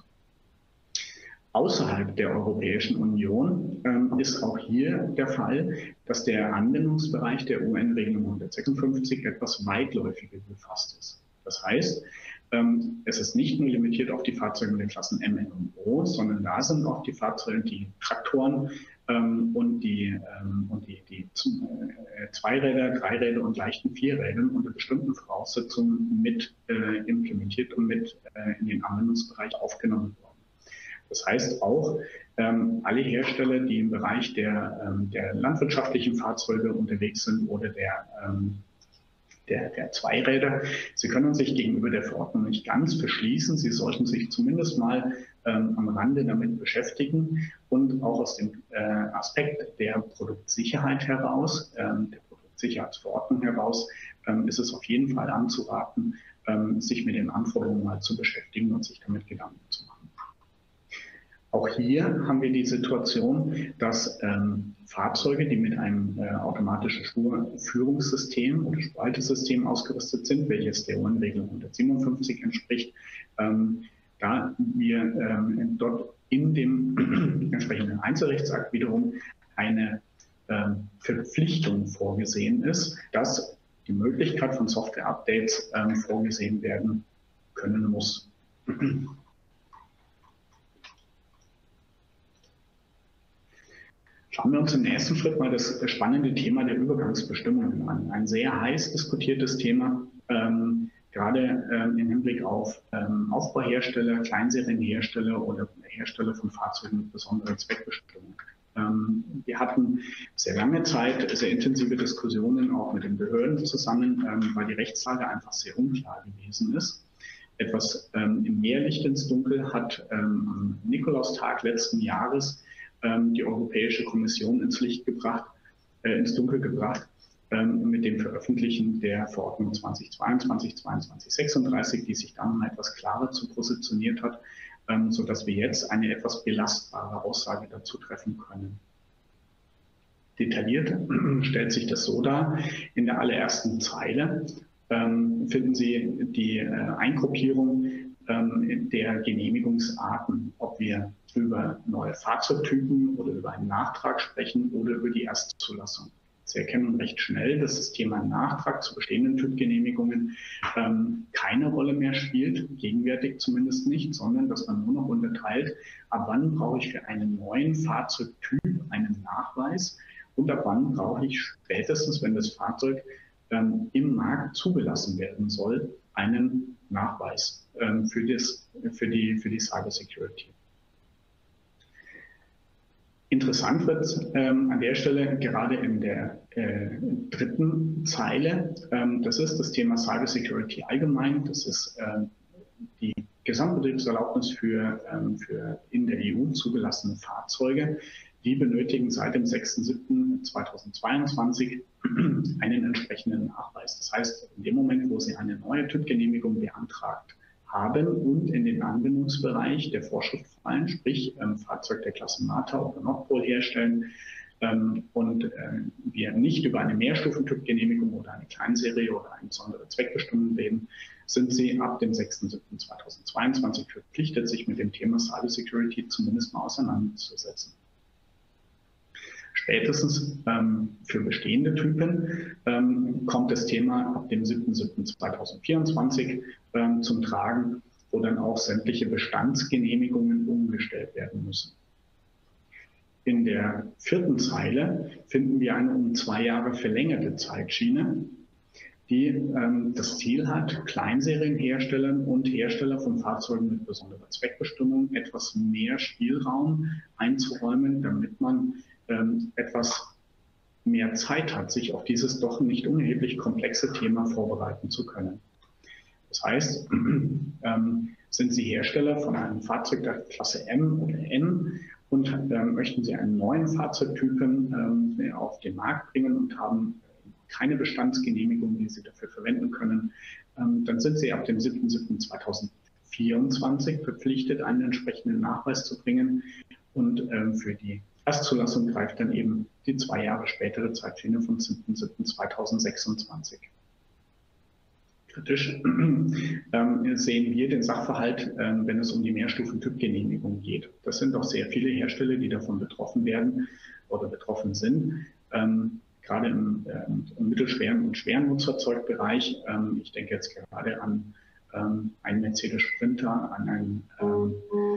Außerhalb der Europäischen Union ähm, ist auch hier der Fall, dass der Anwendungsbereich der U N-Regelung hundertsechsundfünfzig etwas weitläufiger gefasst ist. Das heißt, ähm, es ist nicht nur limitiert auf die Fahrzeuge mit den Klassen M, N und O, sondern da sind auch die Fahrzeuge, die Traktoren ähm, und die, ähm, und die, die äh, Zweiräder, Dreiräder und leichten Vierrädern unter bestimmten Voraussetzungen mit äh, implementiert und mit äh, in den Anwendungsbereich aufgenommen worden. Das heißt auch, ähm, alle Hersteller, die im Bereich der, ähm, der landwirtschaftlichen Fahrzeuge unterwegs sind oder der, ähm, der, der Zweiräder, sie können sich gegenüber der Verordnung nicht ganz verschließen. Sie sollten sich zumindest mal ähm, am Rande damit beschäftigen und auch aus dem äh, Aspekt der Produktsicherheit heraus, ähm, der Produktsicherheitsverordnung heraus, ähm, ist es auf jeden Fall anzuraten, ähm, sich mit den Anforderungen mal zu beschäftigen und sich damit Gedanken zu machen. Auch hier haben wir die Situation, dass ähm, Fahrzeuge, die mit einem äh, automatischen Spurführungssystem oder Spaltesystem ausgerüstet sind, welches der U N-Regelung hundertsiebenundfünfzig entspricht, ähm, da wir ähm, dort in dem entsprechenden Einzelrechtsakt wiederum eine ähm, Verpflichtung vorgesehen ist, dass die Möglichkeit von Software-Updates ähm, vorgesehen werden können muss. Schauen wir uns im nächsten Schritt mal das spannende Thema der Übergangsbestimmungen an. Ein sehr heiß diskutiertes Thema, ähm, gerade ähm, im Hinblick auf ähm, Aufbauhersteller, Kleinserienhersteller oder Hersteller von Fahrzeugen mit besonderer Zweckbestimmung. Ähm, wir hatten sehr lange Zeit, sehr intensive Diskussionen auch mit den Behörden zusammen, ähm, weil die Rechtslage einfach sehr unklar gewesen ist. Etwas ähm, mehr Licht ins Dunkel hat ähm, am Nikolaustag letzten Jahres die Europäische Kommission ins Licht gebracht, äh, ins Dunkel gebracht, ähm, mit dem Veröffentlichen der Verordnung zweitausendzweiundzwanzig zweiundzwanzig sechsunddreißig, die sich dann etwas klarer zu positioniert hat, ähm, sodass wir jetzt eine etwas belastbare Aussage dazu treffen können. Detailliert stellt sich das so dar: In der allerersten Zeile ähm, finden Sie die äh, Eingruppierung ähm, der Genehmigungsarten, ob wir über neue Fahrzeugtypen oder über einen Nachtrag sprechen oder über die Erstzulassung. Sie erkennen recht schnell, dass das Thema Nachtrag zu bestehenden Typgenehmigungen ähm, keine Rolle mehr spielt, gegenwärtig zumindest nicht, sondern dass man nur noch unterteilt, ab wann brauche ich für einen neuen Fahrzeugtyp einen Nachweis und ab wann brauche ich spätestens, wenn das Fahrzeug ähm, im Markt zugelassen werden soll, einen Nachweis ähm, für, das, für die, für die Cybersecurity. Interessant wird ähm, an der Stelle gerade in der äh, dritten Zeile, ähm, das ist das Thema Cybersecurity allgemein, das ist äh, die Gesamtbetriebserlaubnis für, ähm, für in der E U zugelassene Fahrzeuge. Die benötigen seit dem sechsten siebten zweitausendzweiundzwanzig einen entsprechenden Nachweis. Das heißt, in dem Moment, wo Sie eine neue TÜV-Genehmigung beantragt haben und in den Anwendungsbereich der Vorschrift fallen, sprich ähm, Fahrzeug der Klasse Mata oder Nordpol herstellen, ähm, und äh, wir nicht über eine Mehrstufen-TÜV-Genehmigung oder eine Kleinserie oder eine besondere Zweckbestimmung reden, sind Sie ab dem sechsten siebten zweitausendzweiundzwanzig verpflichtet, sich mit dem Thema Cybersecurity zumindest mal auseinanderzusetzen. Spätestens ähm, für bestehende Typen ähm, kommt das Thema ab dem siebten siebten zweitausendvierundzwanzig ähm, zum Tragen, wo dann auch sämtliche Bestandsgenehmigungen umgestellt werden müssen. In der vierten Zeile finden wir eine um zwei Jahre verlängerte Zeitschiene, die ähm, das Ziel hat, Kleinserienherstellern und Hersteller von Fahrzeugen mit besonderer Zweckbestimmung etwas mehr Spielraum einzuräumen, damit man ähm, etwas mehr Zeit hat, sich auf dieses doch nicht unerheblich komplexe Thema vorbereiten zu können. Das heißt, ähm, sind Sie Hersteller von einem Fahrzeug der Klasse M oder N und ähm, möchten Sie einen neuen Fahrzeugtypen ähm, auf den Markt bringen und haben keine Bestandsgenehmigung, die Sie dafür verwenden können, ähm, dann sind Sie ab dem siebten siebten zweitausendvierundzwanzig verpflichtet, einen entsprechenden Nachweis zu bringen. Und ähm, für die Erstzulassung greift dann eben die zwei Jahre spätere Zeitschiene vom siebten siebten zweitausendsechsundzwanzig. Kritisch ähm, sehen wir den Sachverhalt, ähm, wenn es um die Mehrstufen-TÜV-Genehmigung geht. Das sind doch sehr viele Hersteller, die davon betroffen werden oder betroffen sind. Ähm, gerade im, ähm, im mittelschweren und schweren Nutzfahrzeugbereich. Ähm, ich denke jetzt gerade an ähm, einen Mercedes Sprinter, an einen ähm,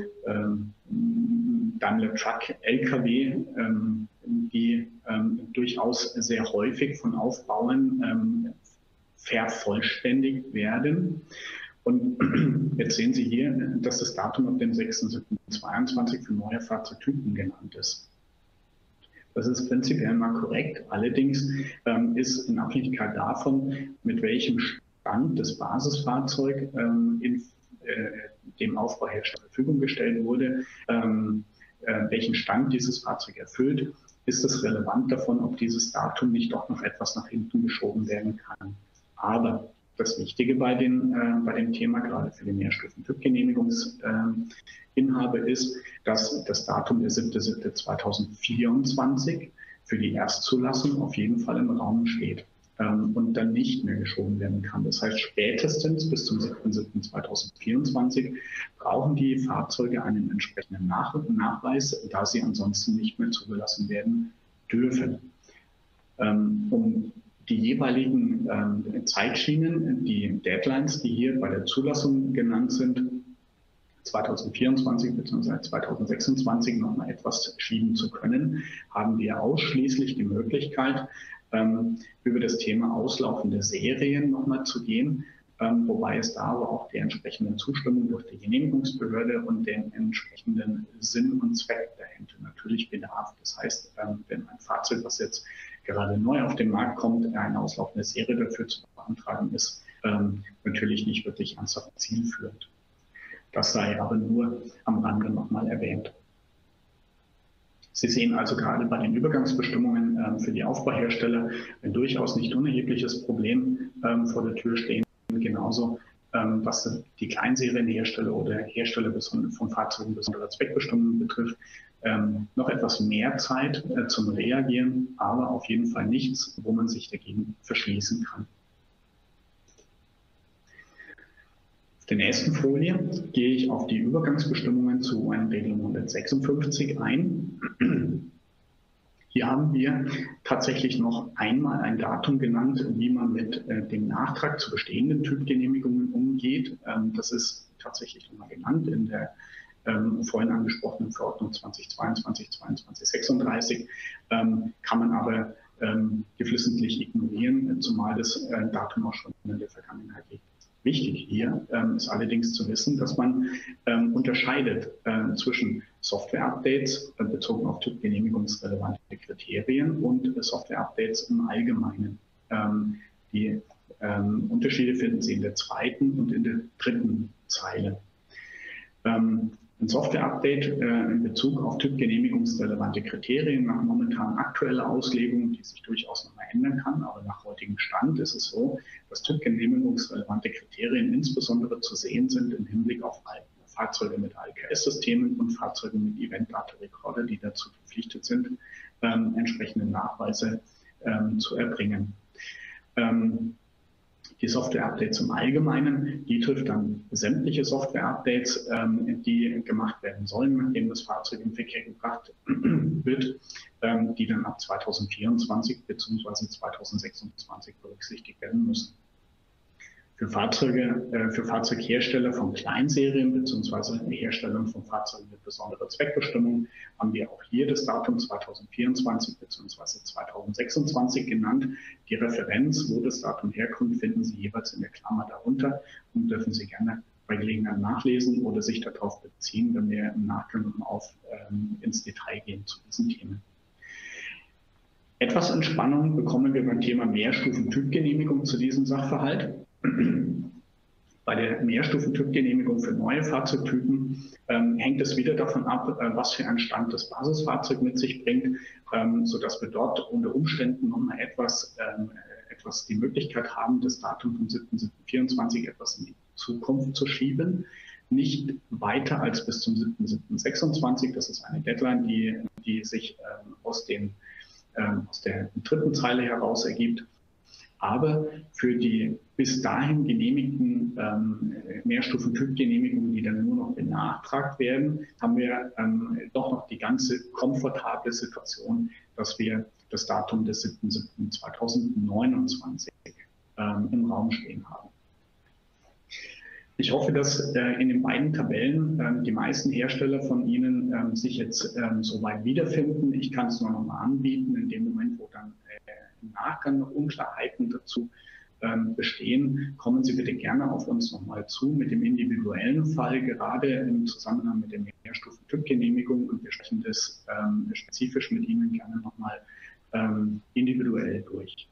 ähm, Daimler Truck L K W, ähm, die ähm, durchaus sehr häufig von Aufbauern ähm, vervollständigt werden. Und jetzt sehen Sie hier, dass das Datum ab dem sechsten siebten zweiundzwanzig für neue Fahrzeugtypen genannt ist. Das ist prinzipiell mal korrekt. Allerdings ähm, ist in Abhängigkeit davon, mit welchem Stand das Basisfahrzeug ähm, in äh, dem Aufbauhersteller zur Verfügung gestellt wurde, ähm, äh, welchen Stand dieses Fahrzeug erfüllt, ist es relevant davon, ob dieses Datum nicht doch noch etwas nach hinten geschoben werden kann. Aber das Wichtige bei, den, äh, bei dem Thema, gerade für die Mehrstufen-TÜV-Genehmigungsinhaber, äh, ist, dass das Datum der siebte siebte zweitausendvierundzwanzig für die Erstzulassung auf jeden Fall im Raum steht ähm, und dann nicht mehr geschoben werden kann. Das heißt, spätestens bis zum siebten siebten zweitausendvierundzwanzig brauchen die Fahrzeuge einen entsprechenden Nach Nachweis, da sie ansonsten nicht mehr zugelassen werden dürfen. Ähm, um die jeweiligen ähm, Zeitschienen, die Deadlines, die hier bei der Zulassung genannt sind, zweitausendvierundzwanzig bzw. zweitausendsechsundzwanzig noch mal etwas schieben zu können, haben wir ausschließlich die Möglichkeit, ähm, über das Thema auslaufende Serien noch mal zu gehen, ähm, wobei es da aber auch der entsprechenden Zustimmung durch die Genehmigungsbehörde und den entsprechenden Sinn und Zweck dahinter natürlich bedarf. Das heißt, ähm, wenn ein Fahrzeug, was jetzt gerade neu auf den Markt kommt, eine auslaufende Serie dafür zu beantragen, ist ähm, natürlich nicht wirklich ernsthaft zielführend. Das sei aber nur am Rande nochmal erwähnt. Sie sehen also gerade bei den Übergangsbestimmungen ähm, für die Aufbauhersteller ein durchaus nicht unerhebliches Problem ähm, vor der Tür stehen. Genauso ähm, was die Kleinserienhersteller oder Hersteller von Fahrzeugen besonderer Zweckbestimmungen betrifft, ähm, noch etwas mehr Zeit äh, zum Reagieren, aber auf jeden Fall nichts, wo man sich dagegen verschließen kann. Auf der nächsten Folie gehe ich auf die Übergangsbestimmungen zu U N-Regelung hundertsechsundfünfzig ein. Hier haben wir tatsächlich noch einmal ein Datum genannt, wie man mit äh, dem Nachtrag zu bestehenden Typgenehmigungen umgeht. Ähm, das ist tatsächlich nochmal genannt in der ähm, vorhin angesprochenen Verordnung zweitausendzweiundzwanzig zweiundzwanzig sechsunddreißig, ähm, kann man aber ähm, geflissentlich ignorieren, zumal das äh, Datum auch schon in der Vergangenheit liegt. Wichtig hier ähm, ist allerdings zu wissen, dass man ähm, unterscheidet äh, zwischen Software-Updates äh, bezogen auf typgenehmigungsrelevante Kriterien und äh, Software-Updates im Allgemeinen. Ähm, die ähm, Unterschiede finden Sie in der zweiten und in der dritten Zeile. Ähm, ein Software-Update äh, in Bezug auf typgenehmigungsrelevante Kriterien nach momentan aktueller Auslegung, die sich durchaus noch mal ändern kann, aber nach heutigem Stand ist es so, dass typgenehmigungsrelevante Kriterien insbesondere zu sehen sind im Hinblick auf Fahrzeuge mit A L K S-Systemen und Fahrzeuge mit Event-Data-Recorder, die dazu verpflichtet sind, ähm, entsprechende Nachweise ähm, zu erbringen. Ähm, Die Software-Updates im Allgemeinen, die trifft dann sämtliche Software-Updates, ähm, die gemacht werden sollen, nachdem das Fahrzeug in Verkehr gebracht wird, ähm, die dann ab zweitausendvierundzwanzig bzw. zweitausendsechsundzwanzig berücksichtigt werden müssen. Für Fahrzeuge, äh, für Fahrzeughersteller von Kleinserien bzw. Herstellern von Fahrzeugen mit besonderer Zweckbestimmung haben wir auch hier das Datum zweitausendvierundzwanzig bzw. zweitausendsechsundzwanzig genannt. Die Referenz, wo das Datum herkommt, finden Sie jeweils in der Klammer darunter und dürfen Sie gerne bei Gelegenheit nachlesen oder sich darauf beziehen, wenn wir im Nachgang auf, ähm, ins Detail gehen zu diesen Themen. Etwas Entspannung bekommen wir beim Thema Mehrstufen-Typgenehmigung zu diesem Sachverhalt. Bei der Mehrstufen-Typgenehmigung für neue Fahrzeugtypen ähm, hängt es wieder davon ab, äh, was für einen Stand das Basisfahrzeug mit sich bringt, ähm, sodass wir dort unter Umständen nochmal etwas, ähm, etwas die Möglichkeit haben, das Datum vom siebten siebten vierundzwanzig etwas in die Zukunft zu schieben. Nicht weiter als bis zum siebten siebten sechsundzwanzig. Das ist eine Deadline, die, die sich ähm, aus, den, ähm, aus der dritten Zeile heraus ergibt. Aber für die bis dahin genehmigten ähm, Mehrstufen-Typgenehmigungen, die dann nur noch beantragt werden, haben wir ähm, doch noch die ganze komfortable Situation, dass wir das Datum des siebten siebten zweitausendneunundzwanzig ähm, im Raum stehen haben. Ich hoffe, dass äh, in den beiden Tabellen äh, die meisten Hersteller von Ihnen äh, sich jetzt äh, soweit wiederfinden. Ich kann es nur noch mal anbieten, in dem Moment, wo dann äh, im Nachgang noch Unklarheiten dazu äh, bestehen, kommen Sie bitte gerne auf uns noch mal zu mit dem individuellen Fall, gerade im Zusammenhang mit der Mehrstufen-Typgenehmigung, und wir sprechen das äh, spezifisch mit Ihnen gerne noch mal äh, individuell durch.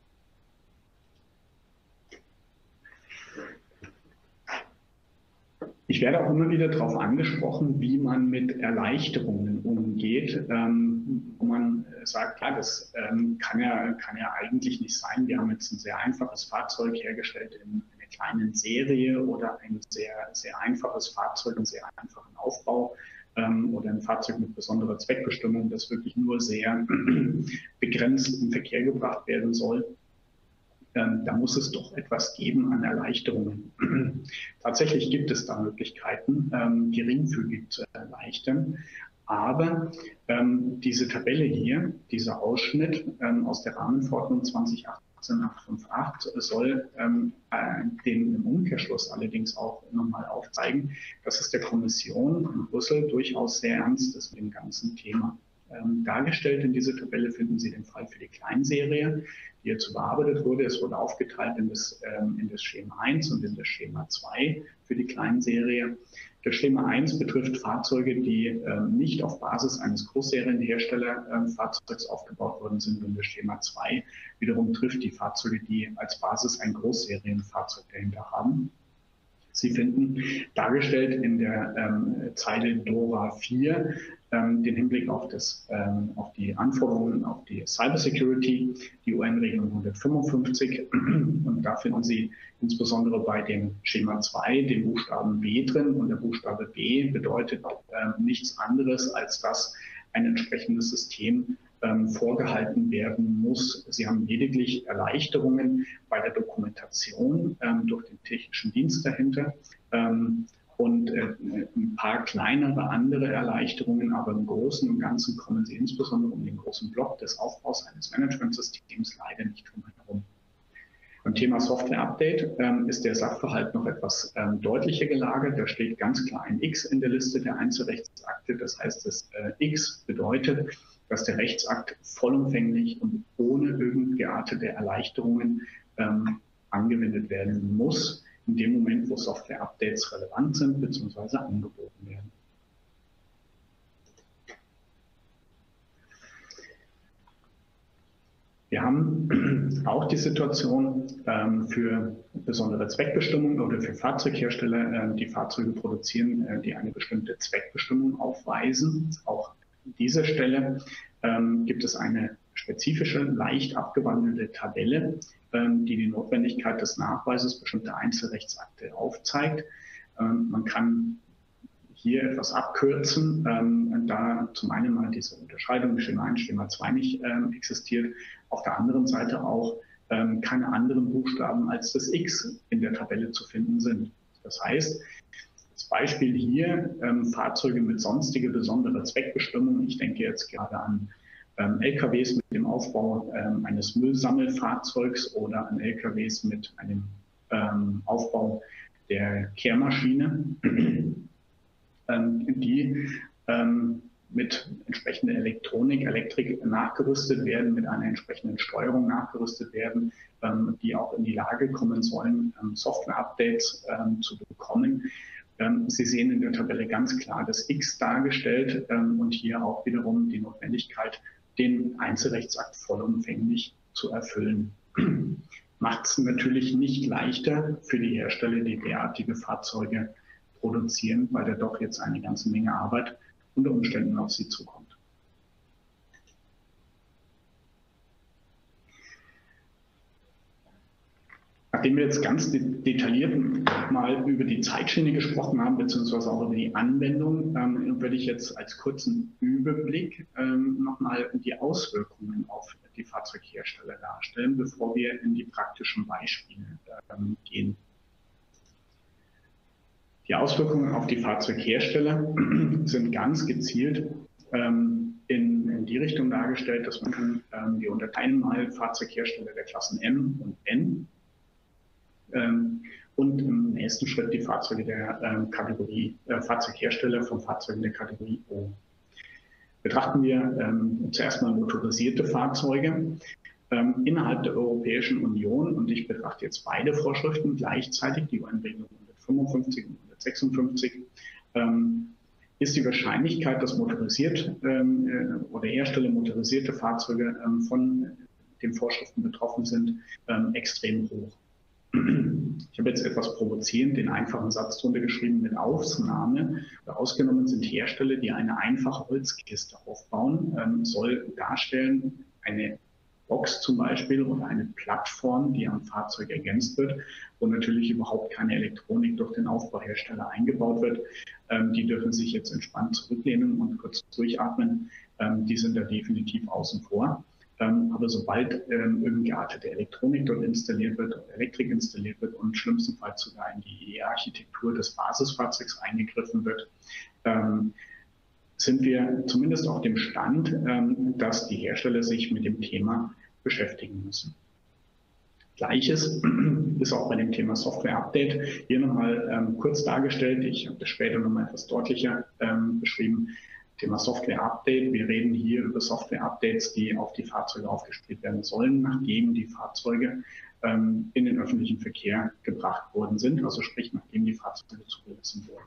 Ich werde auch immer wieder darauf angesprochen, wie man mit Erleichterungen umgeht, ähm, wo man sagt, ja, das ähm, kann, ja, kann ja eigentlich nicht sein. Wir haben jetzt ein sehr einfaches Fahrzeug hergestellt in einer kleinen Serie oder ein sehr, sehr einfaches Fahrzeug, einen sehr einfachen Aufbau ähm, oder ein Fahrzeug mit besonderer Zweckbestimmung, das wirklich nur sehr begrenzt in Verkehr gebracht werden soll. Da muss es doch etwas geben an Erleichterungen. Tatsächlich gibt es da Möglichkeiten, ähm, geringfügig zu erleichtern. Aber ähm, diese Tabelle hier, dieser Ausschnitt ähm, aus der Rahmenverordnung zwanzig achtzehn acht fünf acht soll ähm, äh, den im Umkehrschluss allerdings auch nochmal aufzeigen, dass es der Kommission in Brüssel durchaus sehr ernst ist mit dem ganzen Thema. Ähm, dargestellt in dieser Tabelle finden Sie den Fall für die Kleinserie, die hierzu bearbeitet wurde. Es wurde aufgeteilt in das, ähm, in das Schema eins und in das Schema zwei für die Kleinserie. Das Schema eins betrifft Fahrzeuge, die ähm, nicht auf Basis eines Großserienherstellerfahrzeugs ähm, aufgebaut worden sind, und das Schema zwei wiederum trifft die Fahrzeuge, die als Basis ein Großserienfahrzeug dahinter haben. Sie finden dargestellt in der ähm, Zeile DORA vier ähm, den Hinblick auf, das, ähm, auf die Anforderungen auf die Cybersecurity, die U N-Regelung hundertfünfundfünfzig. Und da finden Sie insbesondere bei dem Schema zwei den Buchstaben B drin. Und der Buchstabe B bedeutet äh, nichts anderes, als dass ein entsprechendes System ähm, vorgehalten werden muss. Sie haben lediglich Erleichterungen bei der Dokumentation ähm, durch den technischen Dienst dahinter ähm, und äh, ein paar kleinere andere Erleichterungen, aber im Großen und Ganzen kommen Sie insbesondere um den großen Block des Aufbaus eines Managementsystems leider nicht drum herum. Beim Thema Software-Update ähm, ist der Sachverhalt noch etwas ähm, deutlicher gelagert. Da steht ganz klar ein X in der Liste der Einzelrechtsakte. Das heißt, das äh, X bedeutet, dass der Rechtsakt vollumfänglich und ohne irgend geartete Erleichterungen ähm, angewendet werden muss, in dem Moment, wo Software-Updates relevant sind bzw. angeboten werden. Wir haben auch die Situation ähm, für besondere Zweckbestimmungen oder für Fahrzeughersteller, äh, die Fahrzeuge produzieren, äh, die eine bestimmte Zweckbestimmung aufweisen. Auch an dieser Stelle ähm, gibt es eine spezifische, leicht abgewandelte Tabelle, ähm, die die Notwendigkeit des Nachweises bestimmter Einzelrechtsakte aufzeigt. Ähm, man kann hier etwas abkürzen, ähm, da zum einen mal diese Unterscheidung Schema eins, Schema zwei nicht ähm, existiert, auf der anderen Seite auch ähm, keine anderen Buchstaben als das X in der Tabelle zu finden sind. Das heißt, das Beispiel hier, ähm, Fahrzeuge mit sonstige besondere Zweckbestimmung, ich denke jetzt gerade an ähm, L K Ws mit dem Aufbau ähm, eines Müllsammelfahrzeugs oder an L K Ws mit einem ähm, Aufbau der Kehrmaschine, die ähm, mit entsprechender Elektronik, Elektrik nachgerüstet werden, mit einer entsprechenden Steuerung nachgerüstet werden, ähm, die auch in die Lage kommen sollen, ähm, Software-Updates ähm, zu bekommen. Ähm, Sie sehen in der Tabelle ganz klar das X dargestellt ähm, und hier auch wiederum die Notwendigkeit, den Einzelrechtsakt vollumfänglich zu erfüllen. Macht es natürlich nicht leichter für die Hersteller, die derartige Fahrzeuge produzieren, weil da doch jetzt eine ganze Menge Arbeit unter Umständen auf sie zukommt. Nachdem wir jetzt ganz detailliert mal über die Zeitschiene gesprochen haben, beziehungsweise auch über die Anwendung, ähm, würde ich jetzt als kurzen Überblick ähm, nochmal die Auswirkungen auf die Fahrzeughersteller darstellen, bevor wir in die praktischen Beispiele ähm, gehen. Die Auswirkungen auf die Fahrzeughersteller sind ganz gezielt ähm, in, in die Richtung dargestellt, dass man kann, ähm, wir unterteilen mal Fahrzeughersteller der Klassen M und N ähm, und im nächsten Schritt die Fahrzeuge der ähm, Kategorie, äh, Fahrzeughersteller von Fahrzeugen der Kategorie O. Betrachten wir ähm, zuerst mal motorisierte Fahrzeuge ähm, innerhalb der Europäischen Union, und ich betrachte jetzt beide Vorschriften gleichzeitig, die U N-Regelung hundertfünfundfünfzig und hundertsechsundfünfzig, ähm, ist die Wahrscheinlichkeit, dass motorisiert ähm, äh, oder Hersteller motorisierte Fahrzeuge ähm, von den Vorschriften betroffen sind, ähm, extrem hoch. Ich habe jetzt etwas provozierend den einfachen Satz drunter geschrieben, mit Ausnahme oder ausgenommen sind Hersteller, die eine einfache Holzkiste aufbauen, ähm, soll darstellen, eine Box zum Beispiel oder eine Plattform, die am Fahrzeug ergänzt wird, wo natürlich überhaupt keine Elektronik durch den Aufbauhersteller eingebaut wird. Ähm, die dürfen sich jetzt entspannt zurücklehnen und kurz durchatmen. Ähm, die sind da definitiv außen vor. Ähm, aber sobald ähm, irgendwie geartete Elektronik dort installiert wird oder Elektrik installiert wird und schlimmstenfalls sogar in die Architektur des Basisfahrzeugs eingegriffen wird, ähm, sind wir zumindest auf dem Stand, ähm, dass die Hersteller sich mit dem Thema beschäftigen müssen. Gleiches ist auch bei dem Thema Software-Update hier nochmal ähm, kurz dargestellt. Ich habe das später nochmal etwas deutlicher ähm, beschrieben. Thema Software-Update. Wir reden hier über Software-Updates, die auf die Fahrzeuge aufgespielt werden sollen, nachdem die Fahrzeuge ähm, in den öffentlichen Verkehr gebracht worden sind, also sprich, nachdem die Fahrzeuge zugelassen wurden.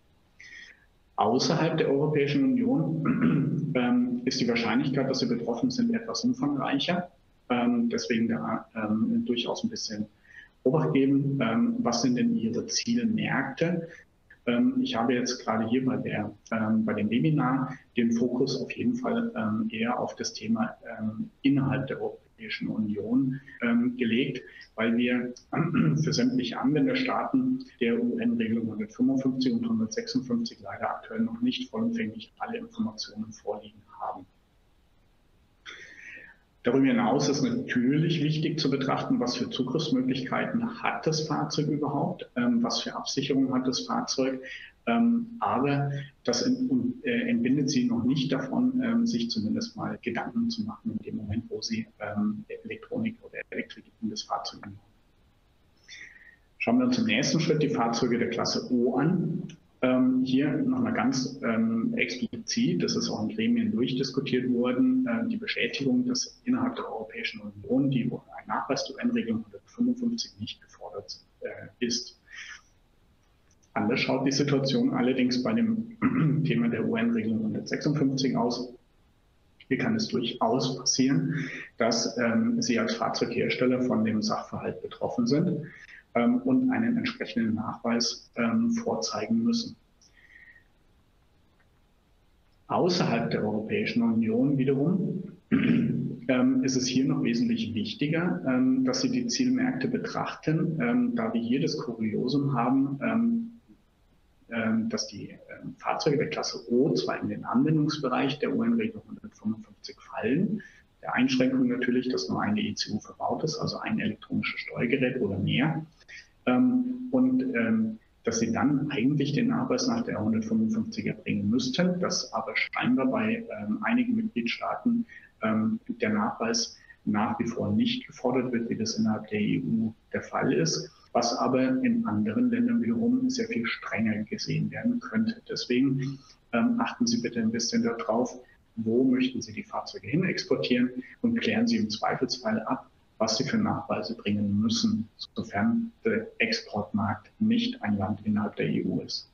Außerhalb der Europäischen Union ähm, ist die Wahrscheinlichkeit, dass sie betroffen sind, etwas umfangreicher. Ähm, deswegen da ähm, durchaus ein bisschen Obacht geben. Ähm, was sind denn Ihre Zielmärkte? Ähm, ich habe jetzt gerade hier bei, der, ähm, bei dem Webinar den Fokus auf jeden Fall ähm, eher auf das Thema ähm, innerhalb der Europäischen Union ähm, gelegt, weil wir für sämtliche Anwenderstaaten der U N-Regelung hundertfünfundfünfzig und hundertsechsundfünfzig leider aktuell noch nicht vollumfänglich alle Informationen vorliegen haben. Darüber hinaus ist natürlich wichtig zu betrachten, was für Zugriffsmöglichkeiten hat das Fahrzeug überhaupt, ähm, was für Absicherung hat das Fahrzeug, ähm, aber das in, äh, entbindet sie noch nicht davon, ähm, sich zumindest mal Gedanken zu machen in dem Moment, wo sie ähm, Elektronik oder Elektrik in das Fahrzeug anbauen. Schauen wir uns im nächsten Schritt die Fahrzeuge der Klasse O an. Ähm, hier nochmal ganz ähm, explizit, das ist auch in Gremien durchdiskutiert worden, äh, die Bestätigung, dass innerhalb der Europäischen Union die ein Nachweis zur U N-Regelung hundertfünfundfünfzig nicht gefordert äh, ist. Anders schaut die Situation allerdings bei dem Thema der U N-Regelung hundertsechsundfünfzig aus. Hier kann es durchaus passieren, dass ähm, Sie als Fahrzeughersteller von dem Sachverhalt betroffen sind ähm, und einen entsprechenden Nachweis ähm, vorzeigen müssen. Außerhalb der Europäischen Union wiederum ähm, ist es hier noch wesentlich wichtiger, ähm, dass Sie die Zielmärkte betrachten, ähm, da wir hier das Kuriosum haben, ähm, ähm, dass die ähm, Fahrzeuge der Klasse O zwar in den Anwendungsbereich der U N-Regelung hundertfünfundfünfzig fallen, der Einschränkung natürlich, dass nur eine E C U verbaut ist, also ein elektronisches Steuergerät oder mehr, ähm, und ähm, dass sie dann eigentlich den Nachweis nach der hundertfünfundfünfzig erbringen müssten, dass aber scheinbar bei ähm, einigen Mitgliedstaaten ähm, der Nachweis nach wie vor nicht gefordert wird, wie das innerhalb der E U der Fall ist, was aber in anderen Ländern wiederum sehr viel strenger gesehen werden könnte. Deswegen ähm, achten Sie bitte ein bisschen darauf, wo möchten Sie die Fahrzeuge hin exportieren und klären Sie im Zweifelsfall ab, was Sie für Nachweise bringen müssen, sofern der Exportmarkt nicht ein Land innerhalb der E U ist.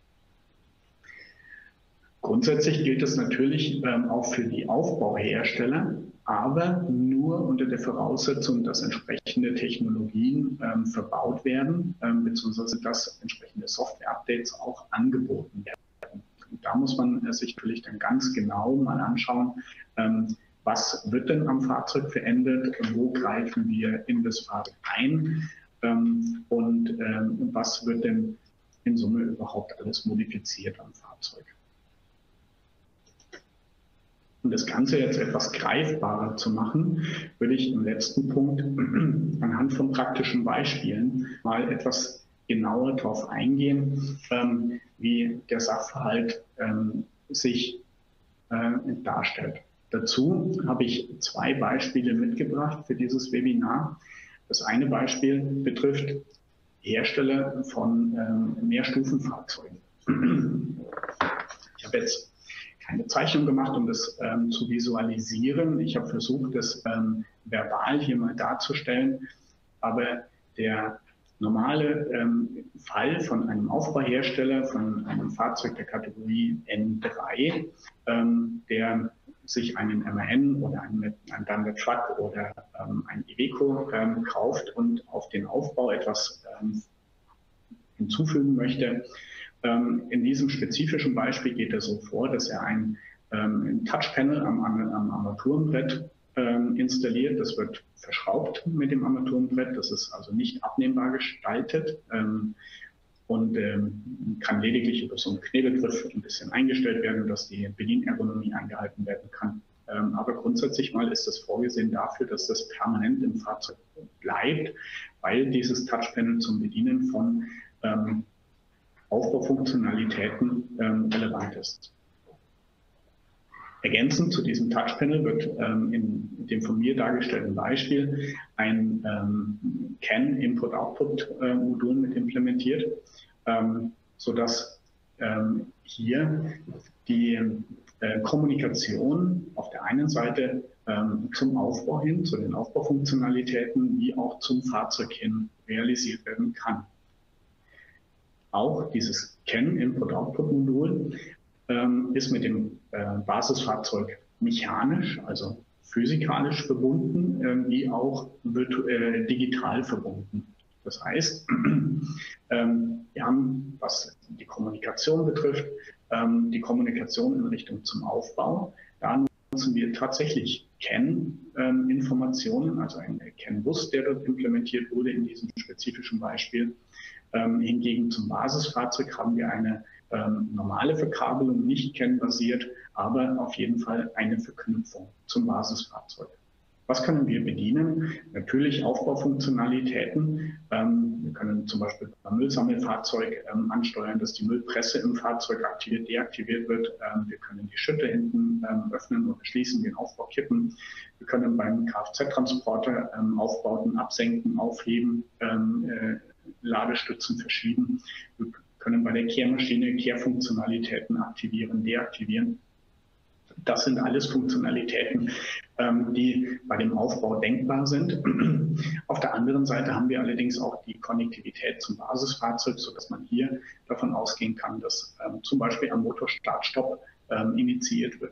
Grundsätzlich gilt es natürlich ähm, auch für die Aufbauhersteller, aber nur unter der Voraussetzung, dass entsprechende Technologien ähm, verbaut werden, ähm, beziehungsweise dass entsprechende Software-Updates auch angeboten werden. Und da muss man äh, sich natürlich dann ganz genau mal anschauen, ähm, was wird denn am Fahrzeug verändert, wo greifen wir in das Fahrzeug ein ähm, und ähm, was wird denn in Summe überhaupt alles modifiziert am Fahrzeug. Um das Ganze jetzt etwas greifbarer zu machen, würde ich im letzten Punkt anhand von praktischen Beispielen mal etwas genauer darauf eingehen, ähm, wie der Sachverhalt ähm, sich äh, darstellt. Dazu habe ich zwei Beispiele mitgebracht für dieses Webinar. Das eine Beispiel betrifft Hersteller von ähm, Mehrstufenfahrzeugen. Ich habe jetzt keine Zeichnung gemacht, um das ähm, zu visualisieren. Ich habe versucht, das ähm, verbal hier mal darzustellen. Aber der normale ähm, Fall von einem Aufbauhersteller von einem Fahrzeug der Kategorie N drei, ähm, der sich einen M A N oder einen, einen Daimler Truck oder ähm, ein Iveco ähm, kauft und auf den Aufbau etwas ähm, hinzufügen möchte. Ähm, in diesem spezifischen Beispiel geht er so vor, dass er ein, ähm, ein Touchpanel am, am Armaturenbrett ähm, installiert. Das wird verschraubt mit dem Armaturenbrett. Das ist also nicht abnehmbar gestaltet. Ähm, und ähm, kann lediglich über so einen Knebelgriff ein bisschen eingestellt werden, dass die Bedienergonomie eingehalten werden kann. Ähm, aber grundsätzlich mal ist das vorgesehen dafür, dass das permanent im Fahrzeug bleibt, weil dieses Touchpanel zum Bedienen von ähm, Aufbaufunktionalitäten ähm, relevant ist. Ergänzend zu diesem Touchpanel wird ähm, in dem von mir dargestellten Beispiel ein ähm, C A N-Input-Output-Modul mit implementiert, ähm, sodass ähm, hier die äh, Kommunikation auf der einen Seite ähm, zum Aufbau hin, zu den Aufbaufunktionalitäten, wie auch zum Fahrzeug hin realisiert werden kann. Auch dieses C A N-Input-Output-Modul ähm, ist mit dem äh, Basisfahrzeug mechanisch, also physikalisch verbunden, äh, wie auch virtuell, digital verbunden. Das heißt, ähm, wir haben, was die Kommunikation betrifft, ähm, die Kommunikation in Richtung zum Aufbau. Da nutzen wir tatsächlich C A N-Informationen, also ein C A N-Bus, der dort implementiert wurde in diesem spezifischen Beispiel. Ähm, hingegen zum Basisfahrzeug haben wir eine ähm, normale Verkabelung, nicht C A N-basiert, aber auf jeden Fall eine Verknüpfung zum Basisfahrzeug. Was können wir bedienen? Natürlich Aufbaufunktionalitäten. Ähm, wir können zum Beispiel beim Müllsammelfahrzeug ähm, ansteuern, dass die Müllpresse im Fahrzeug aktiviert, deaktiviert wird. Ähm, wir können die Schütte hinten ähm, öffnen oder schließen, den Aufbau kippen. Wir können beim Kfz-Transporter ähm, Aufbauten absenken, aufheben, ähm, äh, Ladestützen verschieben. Wir können bei der Kehrmaschine Kehrfunktionalitäten aktivieren, deaktivieren. Das sind alles Funktionalitäten, ähm, die bei dem Aufbau denkbar sind. Auf der anderen Seite haben wir allerdings auch die Konnektivität zum Basisfahrzeug, sodass man hier davon ausgehen kann, dass ähm, zum Beispiel ein Motorstart-Stopp ähm, initiiert wird.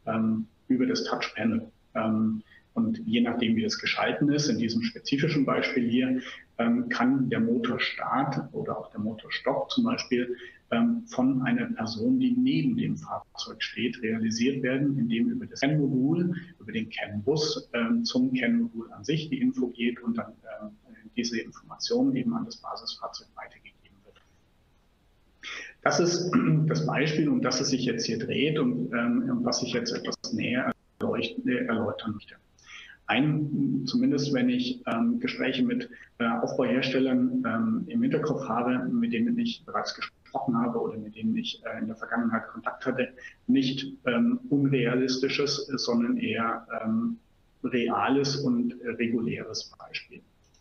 ähm, über das Touchpanel. Ähm, und je nachdem, wie das geschalten ist, in diesem spezifischen Beispiel hier, ähm, kann der Motorstart oder auch der Motorstopp zum Beispiel ähm, von einer Person, die neben dem Fahrzeug steht, realisiert werden, indem über das CAN-Modul, über den CAN-Bus ähm, zum CAN-Modul an sich die Info geht und dann äh, diese Information eben an das Basisfahrzeug weitergegeben wird. Das ist das Beispiel, um das es sich jetzt hier dreht und ähm, was ich jetzt etwas näher erläutern möchte. Ein, zumindest wenn ich ähm, Gespräche mit äh, Aufbauherstellern ähm, im Hinterkopf habe, mit denen ich bereits gesprochen habe oder mit denen ich äh, in der Vergangenheit Kontakt hatte, nicht ähm, unrealistisches, sondern eher ähm, reales und äh, reguläres Beispiel.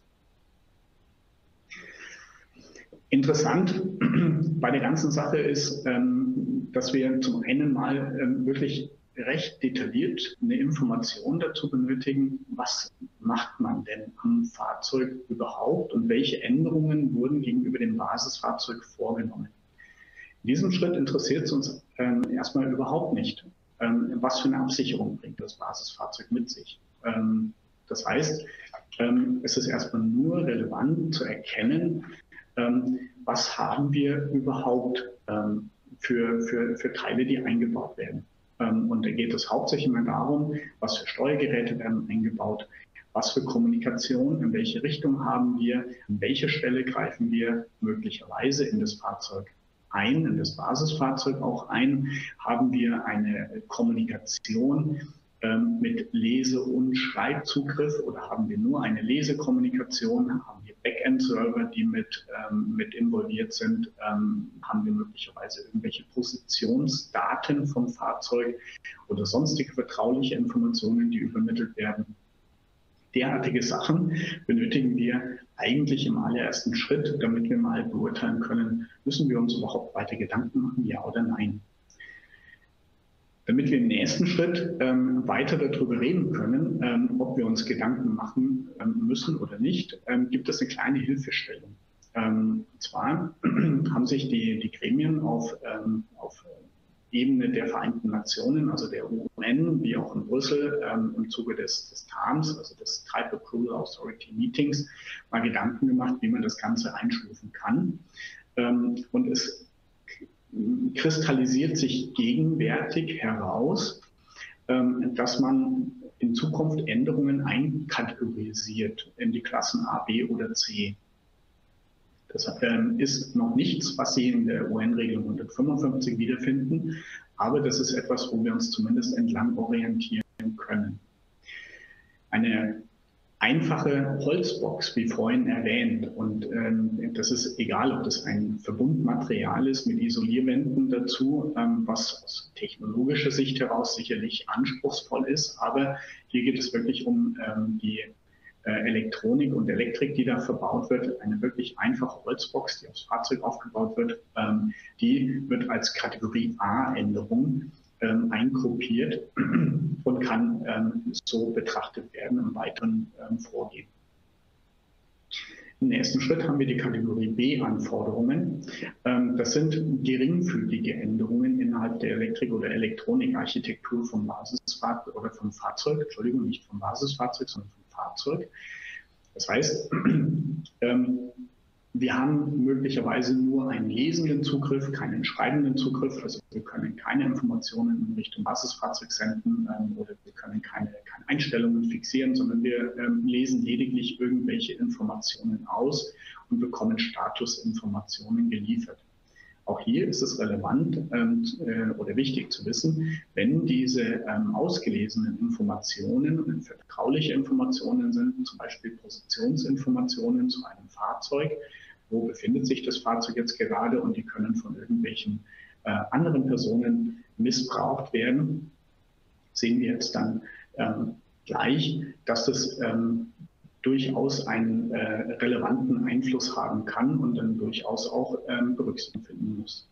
Interessant bei der ganzen Sache ist, ähm, dass wir zum einen mal ähm, wirklich recht detailliert eine Information dazu benötigen, was macht man denn am Fahrzeug überhaupt und welche Änderungen wurden gegenüber dem Basisfahrzeug vorgenommen. In diesem Schritt interessiert es uns ähm, erstmal überhaupt nicht, ähm, was für eine Absicherung bringt das Basisfahrzeug mit sich. Ähm, das heißt, ähm, es ist erstmal nur relevant zu erkennen, ähm, was haben wir überhaupt ähm, für, für, für Teile, die eingebaut werden. Und da geht es hauptsächlich mal darum, was für Steuergeräte werden eingebaut, was für Kommunikation, in welche Richtung haben wir, an welcher Stelle greifen wir möglicherweise in das Fahrzeug ein, in das Basisfahrzeug auch ein, haben wir eine Kommunikation ähm, mit Lese- und Schreibzugriff oder haben wir nur eine Lesekommunikation, haben wir Backend-Server, die mit, ähm, mit involviert sind, ähm, haben wir möglicherweise irgendwelche Positionsdaten vom Fahrzeug oder sonstige vertrauliche Informationen, die übermittelt werden. Derartige Sachen benötigen wir eigentlich im allerersten Schritt, damit wir mal beurteilen können, müssen wir uns überhaupt weiter Gedanken machen, ja oder nein. Damit wir im nächsten Schritt ähm, weiter darüber reden können, ähm, ob wir uns Gedanken machen ähm, müssen oder nicht, ähm, gibt es eine kleine Hilfestellung. Ähm, und zwar haben sich die, die Gremien auf, ähm, auf Ebene der Vereinten Nationen, also der U N, wie auch in Brüssel, ähm, im Zuge des, des T A M S, also des Type Approval Authority Meetings, mal Gedanken gemacht, wie man das Ganze einstufen kann. Ähm, und es kristallisiert sich gegenwärtig heraus, dass man in Zukunft Änderungen einkategorisiert in die Klassen A, B oder C. Das ist noch nichts, was Sie in der U N-Regelung hundertfünfundfünfzig wiederfinden, aber das ist etwas, wo wir uns zumindest entlang orientieren können. Eine einfache Holzbox, wie vorhin erwähnt, und ähm, das ist egal, ob das ein Verbundmaterial ist mit Isolierwänden dazu, ähm, was aus technologischer Sicht heraus sicherlich anspruchsvoll ist, aber hier geht es wirklich um ähm, die äh, Elektronik und Elektrik, die da verbaut wird. Eine wirklich einfache Holzbox, die aufs Fahrzeug aufgebaut wird, ähm, die wird als Kategorie A-Änderung Ähm, eingruppiert und kann ähm, so betrachtet werden im weiteren ähm, Vorgehen. Im nächsten Schritt haben wir die Kategorie B-Anforderungen. Ähm, das sind geringfügige Änderungen innerhalb der Elektrik- oder Elektronikarchitektur vom Basisfahrzeug oder vom Fahrzeug, Entschuldigung, nicht vom Basisfahrzeug, sondern vom Fahrzeug. Das heißt, ähm, wir haben möglicherweise nur einen lesenden Zugriff, keinen schreibenden Zugriff. Also wir können keine Informationen in Richtung Basisfahrzeug senden ähm, oder wir können keine, keine Einstellungen fixieren, sondern wir ähm, lesen lediglich irgendwelche Informationen aus und bekommen Statusinformationen geliefert. Auch hier ist es relevant ähm, äh, oder wichtig zu wissen, wenn diese ähm, ausgelesenen Informationen vertrauliche Informationen sind, zum Beispiel Positionsinformationen zu einem Fahrzeug, wo befindet sich das Fahrzeug jetzt gerade und die können von irgendwelchen äh, anderen Personen missbraucht werden, sehen wir jetzt dann ähm, gleich, dass das ähm, durchaus einen äh, relevanten Einfluss haben kann und dann durchaus auch ähm, Berücksichtigung finden muss.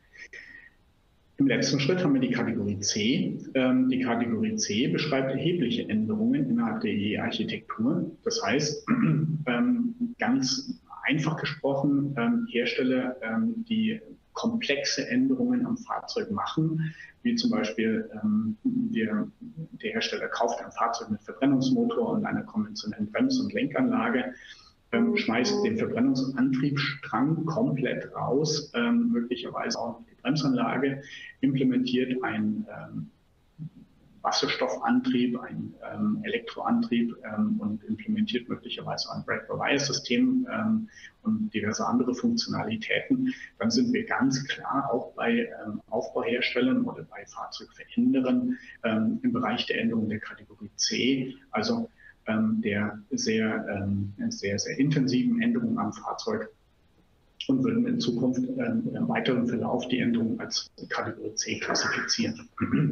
Im letzten Schritt haben wir die Kategorie C. Ähm, die Kategorie C beschreibt erhebliche Änderungen innerhalb der E E-Architektur. Das heißt, ähm, ganz einfach gesprochen, ähm, Hersteller, ähm, die komplexe Änderungen am Fahrzeug machen, wie zum Beispiel ähm, der, der Hersteller kauft ein Fahrzeug mit Verbrennungsmotor und einer konventionellen Brems- und Lenkanlage, ähm, schmeißt den Verbrennungsantriebsstrang komplett raus, ähm, möglicherweise auch die Bremsanlage, implementiert ein ähm, Wasserstoffantrieb, ein ähm, Elektroantrieb ähm, und implementiert möglicherweise ein Brake-by-Wire-System ähm, und diverse andere Funktionalitäten, dann sind wir ganz klar auch bei ähm, Aufbauherstellern oder bei Fahrzeugveränderern ähm, im Bereich der Änderung der Kategorie C, also ähm, der sehr, ähm, sehr, sehr intensiven Änderungen am Fahrzeug, und würden in Zukunft ähm, im weiteren Verlauf die Änderung als Kategorie C klassifizieren.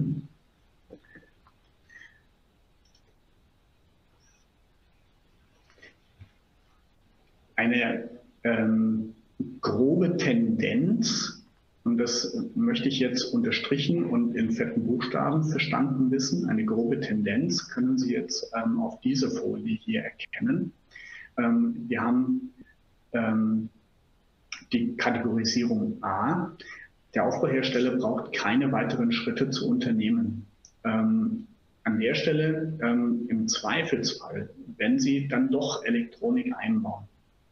Eine ähm, grobe Tendenz, und das möchte ich jetzt unterstrichen und in fetten Buchstaben verstanden wissen, eine grobe Tendenz können Sie jetzt ähm, auf dieser Folie hier erkennen. Ähm, wir haben ähm, die Kategorisierung A. Der Aufbauhersteller braucht keine weiteren Schritte zu unternehmen. Ähm, an der Stelle ähm, im Zweifelsfall, wenn Sie dann doch Elektronik einbauen,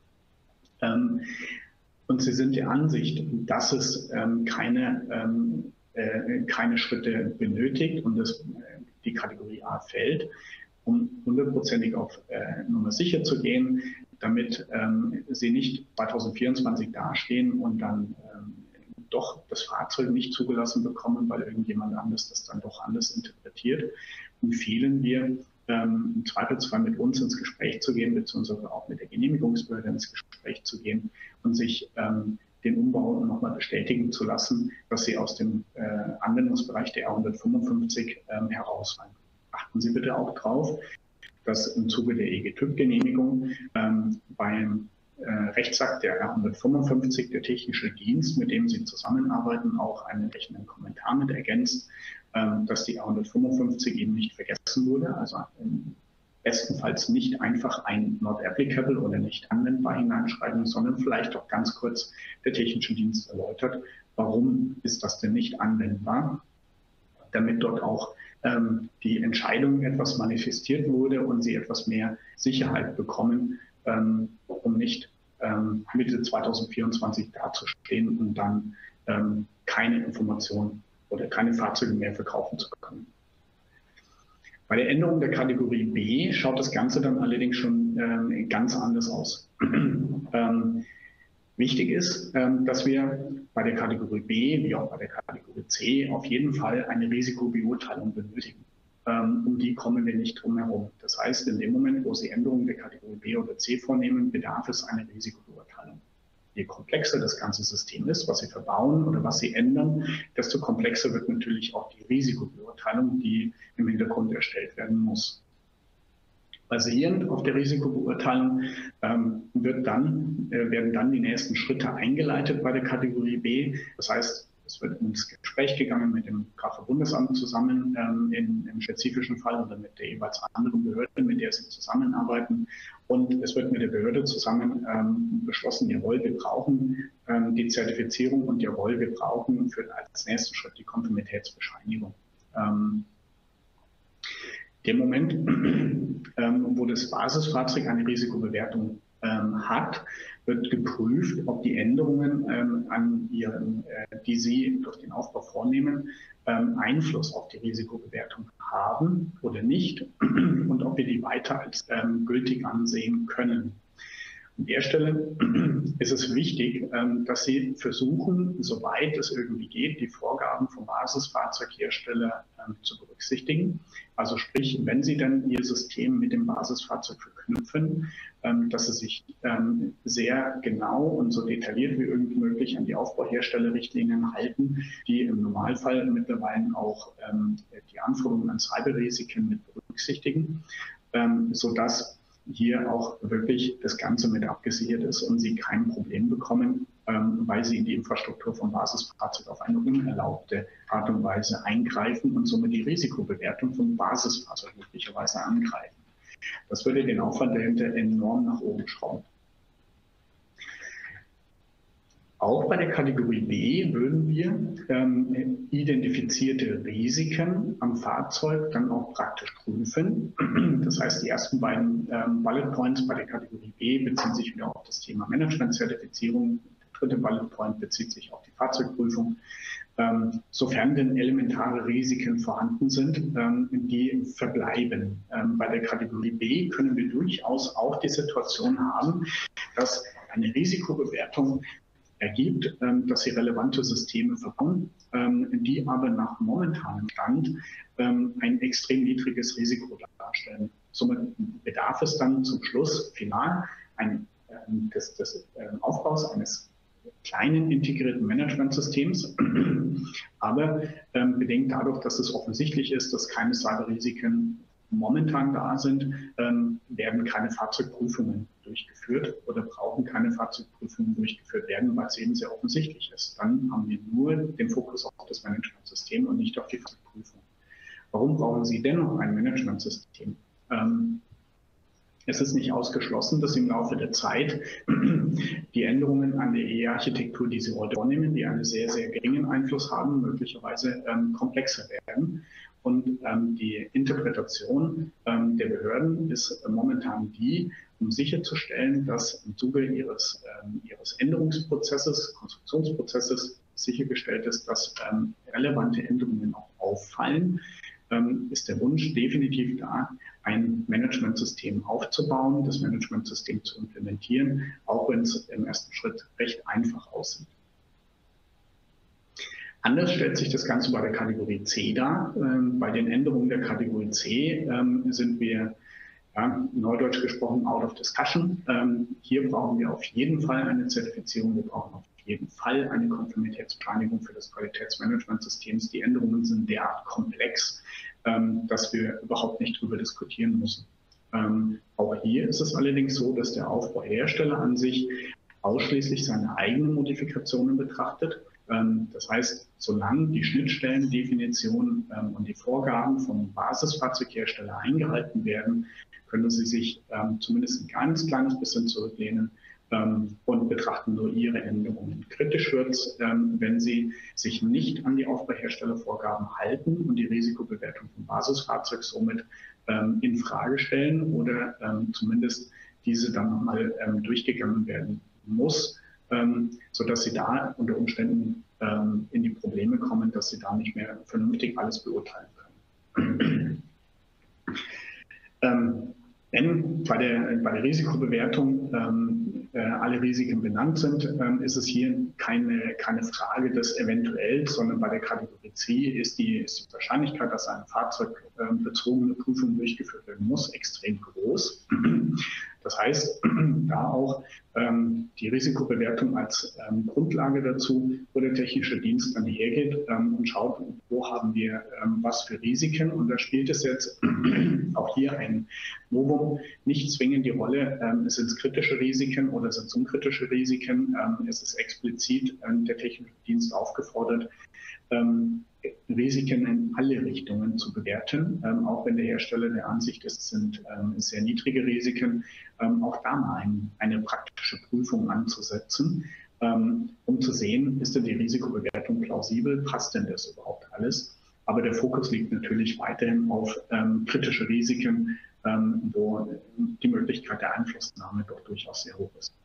Ähm, und Sie sind der Ansicht, dass es ähm, keine, ähm, äh, keine Schritte benötigt und dass äh, die Kategorie A fällt, um hundertprozentig auf äh, Nummer sicher zu gehen, damit ähm, Sie nicht zweitausendvierundzwanzig dastehen und dann ähm, doch das Fahrzeug nicht zugelassen bekommen, weil irgendjemand anders das dann doch anders interpretiert, empfehlen wir, ähm, im Zweifelsfall mit uns ins Gespräch zu gehen, beziehungsweise auch mit der Genehmigungsbehörde ins Gespräch zu gehen und sich ähm, den Umbau nochmal bestätigen zu lassen, dass sie aus dem äh, Anwendungsbereich der R hundertfünfundfünfzig ähm, herausfallen. Achten Sie bitte auch darauf, dass im Zuge der E G-TÜV-Genehmigung ähm, beim äh, Rechtsakt der R hundertfünfundfünfzig der technische Dienst, mit dem Sie zusammenarbeiten, auch einen entsprechenden Kommentar mit ergänzt, ähm, dass die R hundertfünfundfünfzig eben nicht vergessen wurde, also ähm, bestenfalls nicht einfach ein not applicable oder nicht anwendbar hineinschreiben, sondern vielleicht auch ganz kurz der technische Dienst erläutert, warum ist das denn nicht anwendbar, damit dort auch ähm, die Entscheidung etwas manifestiert wurde und sie etwas mehr Sicherheit bekommen, ähm, um nicht ähm, Mitte zweitausendvierundzwanzig dazustehen und dann ähm, keine Informationen oder keine Fahrzeuge mehr verkaufen zu können. Bei der Änderung der Kategorie B schaut das Ganze dann allerdings schon ähm, ganz anders aus. ähm, wichtig ist, ähm, dass wir bei der Kategorie B wie auch bei der Kategorie C auf jeden Fall eine Risikobeurteilung benötigen. Ähm, um die kommen wir nicht drum herum. Das heißt, in dem Moment, wo Sie Änderungen der Kategorie B oder C vornehmen, bedarf es einer Risikobeurteilung. Je komplexer das ganze System ist, was Sie verbauen oder was Sie ändern, desto komplexer wird natürlich auch die Risikobeurteilung, die im Hintergrund erstellt werden muss. Basierend auf der Risikobeurteilung ähm, wird dann, äh, werden dann die nächsten Schritte eingeleitet bei der Kategorie B. Das heißt, es wird ins Gespräch gegangen mit dem K F A-Bundesamt zusammen ähm, in, im spezifischen Fall oder mit der jeweils anderen Behörde, mit der sie zusammenarbeiten. Und es wird mit der Behörde zusammen ähm, beschlossen, jawohl, wir brauchen ähm, die Zertifizierung und jawohl, wir brauchen für als nächsten Schritt die Konformitätsbescheinigung. Ähm, Der Moment, ähm, wo das Basisfahrzeug eine Risikobewertung ähm, hat, wird geprüft, ob die Änderungen, ähm, an ihren, äh, die Sie durch den Aufbau vornehmen, ähm, Einfluss auf die Risikobewertung haben oder nicht und ob wir die weiter als ähm, gültig ansehen können. An der Stelle ist es wichtig, dass Sie versuchen, soweit es irgendwie geht, die Vorgaben vom Basisfahrzeughersteller zu berücksichtigen. Also sprich, wenn Sie dann Ihr System mit dem Basisfahrzeug verknüpfen, dass Sie sich sehr genau und so detailliert wie irgend möglich an die Aufbauherstellerrichtlinien halten, die im Normalfall mittlerweile auch die Anforderungen an Cyberrisiken mit berücksichtigen, sodass hier auch wirklich das Ganze mit abgesichert ist und Sie kein Problem bekommen, ähm, weil Sie in die Infrastruktur vom Basisfahrzeug auf eine unerlaubte Art und Weise eingreifen und somit die Risikobewertung vom Basisfahrzeug möglicherweise angreifen. Das würde den Aufwand dahinter enorm nach oben schrauben. Auch bei der Kategorie B würden wir ähm, identifizierte Risiken am Fahrzeug dann auch praktisch prüfen. Das heißt, die ersten beiden ähm, Bullet Points bei der Kategorie B beziehen sich wieder auf das Thema Management-Zertifizierung. Der dritte Bullet Point bezieht sich auf die Fahrzeugprüfung. Ähm, sofern denn elementare Risiken vorhanden sind, ähm, die verbleiben. Ähm, bei der Kategorie B können wir durchaus auch die Situation haben, dass eine Risikobewertung ergibt, ähm, dass sie relevante Systeme verbauen, ähm, die aber nach momentanem Stand ähm, ein extrem niedriges Risiko darstellen. Somit bedarf es dann zum Schluss final ein, ähm, des, des äh, Aufbaus eines kleinen integrierten Managementsystems, aber ähm, bedingt dadurch, dass es offensichtlich ist, dass keine Cyberrisiken momentan da sind, ähm, werden keine Fahrzeugprüfungen durchgeführt oder brauchen keine Fahrzeugprüfungen durchgeführt werden, weil es eben sehr offensichtlich ist. Dann haben wir nur den Fokus auf das Managementsystem und nicht auf die Fahrzeugprüfung. Warum brauchen Sie dennoch ein Managementsystem? Ähm, Es ist nicht ausgeschlossen, dass im Laufe der Zeit die Änderungen an der E E-Architektur, die Sie heute vornehmen, die einen sehr, sehr geringen Einfluss haben, möglicherweise ähm, komplexer werden. Und ähm, die Interpretation ähm, der Behörden ist äh, momentan die, um sicherzustellen, dass im Zuge ihres, ähm, ihres Änderungsprozesses, Konstruktionsprozesses sichergestellt ist, dass ähm, relevante Änderungen auch auffallen, ähm, ist der Wunsch definitiv da, ein Managementsystem aufzubauen, das Managementsystem zu implementieren, auch wenn es im ersten Schritt recht einfach aussieht. Anders stellt sich das Ganze bei der Kategorie C dar. Ähm, bei den Änderungen der Kategorie C ähm, sind wir, ja, neudeutsch gesprochen, out of discussion. Ähm, hier brauchen wir auf jeden Fall eine Zertifizierung, wir brauchen auf jeden Fall eine Konformitätsbescheinigung für das Qualitätsmanagementsystem. Die Änderungen sind derart komplex, ähm, dass wir überhaupt nicht darüber diskutieren müssen. Ähm, auch hier ist es allerdings so, dass der Aufbauhersteller an sich ausschließlich seine eigenen Modifikationen betrachtet. Ähm, das heißt, solange die Schnittstellendefinition ähm, und die Vorgaben vom Basisfahrzeughersteller eingehalten werden, können Sie sich ähm, zumindest ein ganz kleines bisschen zurücklehnen ähm, und betrachten nur Ihre Änderungen. Kritisch wird es, ähm, wenn Sie sich nicht an die Aufbauherstellervorgaben halten und die Risikobewertung vom Basisfahrzeug somit ähm, in Frage stellen oder ähm, zumindest diese dann nochmal ähm, durchgegangen werden muss, ähm, sodass Sie da unter Umständen ähm, in die Probleme kommen, dass Sie da nicht mehr vernünftig alles beurteilen können. ähm, Wenn bei der, bei der Risikobewertung ähm, äh, alle Risiken benannt sind, ähm, ist es hier keine, keine Frage des eventuell, sondern bei der Kategorie C ist die, ist die Wahrscheinlichkeit, dass eine fahrzeugbezogene Prüfung durchgeführt werden muss, extrem groß. Das heißt, da auch ähm, die Risikobewertung als ähm, Grundlage dazu, wo der technische Dienst dann hergeht ähm, und schaut, wo haben wir ähm, was für Risiken. Und da spielt es jetzt auch hier ein Novum nicht zwingend die Rolle, ähm, sind es kritische Risiken oder sind es unkritische Risiken. Ähm, es ist explizit ähm, der technische Dienst aufgefordert, ähm, Risiken in alle Richtungen zu bewerten, ähm, auch wenn der Hersteller der Ansicht ist, es sind ähm, sehr niedrige Risiken, ähm, auch da mal ein, eine praktische Prüfung anzusetzen, ähm, um zu sehen, ist denn die Risikobewertung plausibel, passt denn das überhaupt alles? Aber der Fokus liegt natürlich weiterhin auf ähm, kritische Risiken, ähm, wo die Möglichkeit der Einflussnahme doch durchaus sehr hoch ist.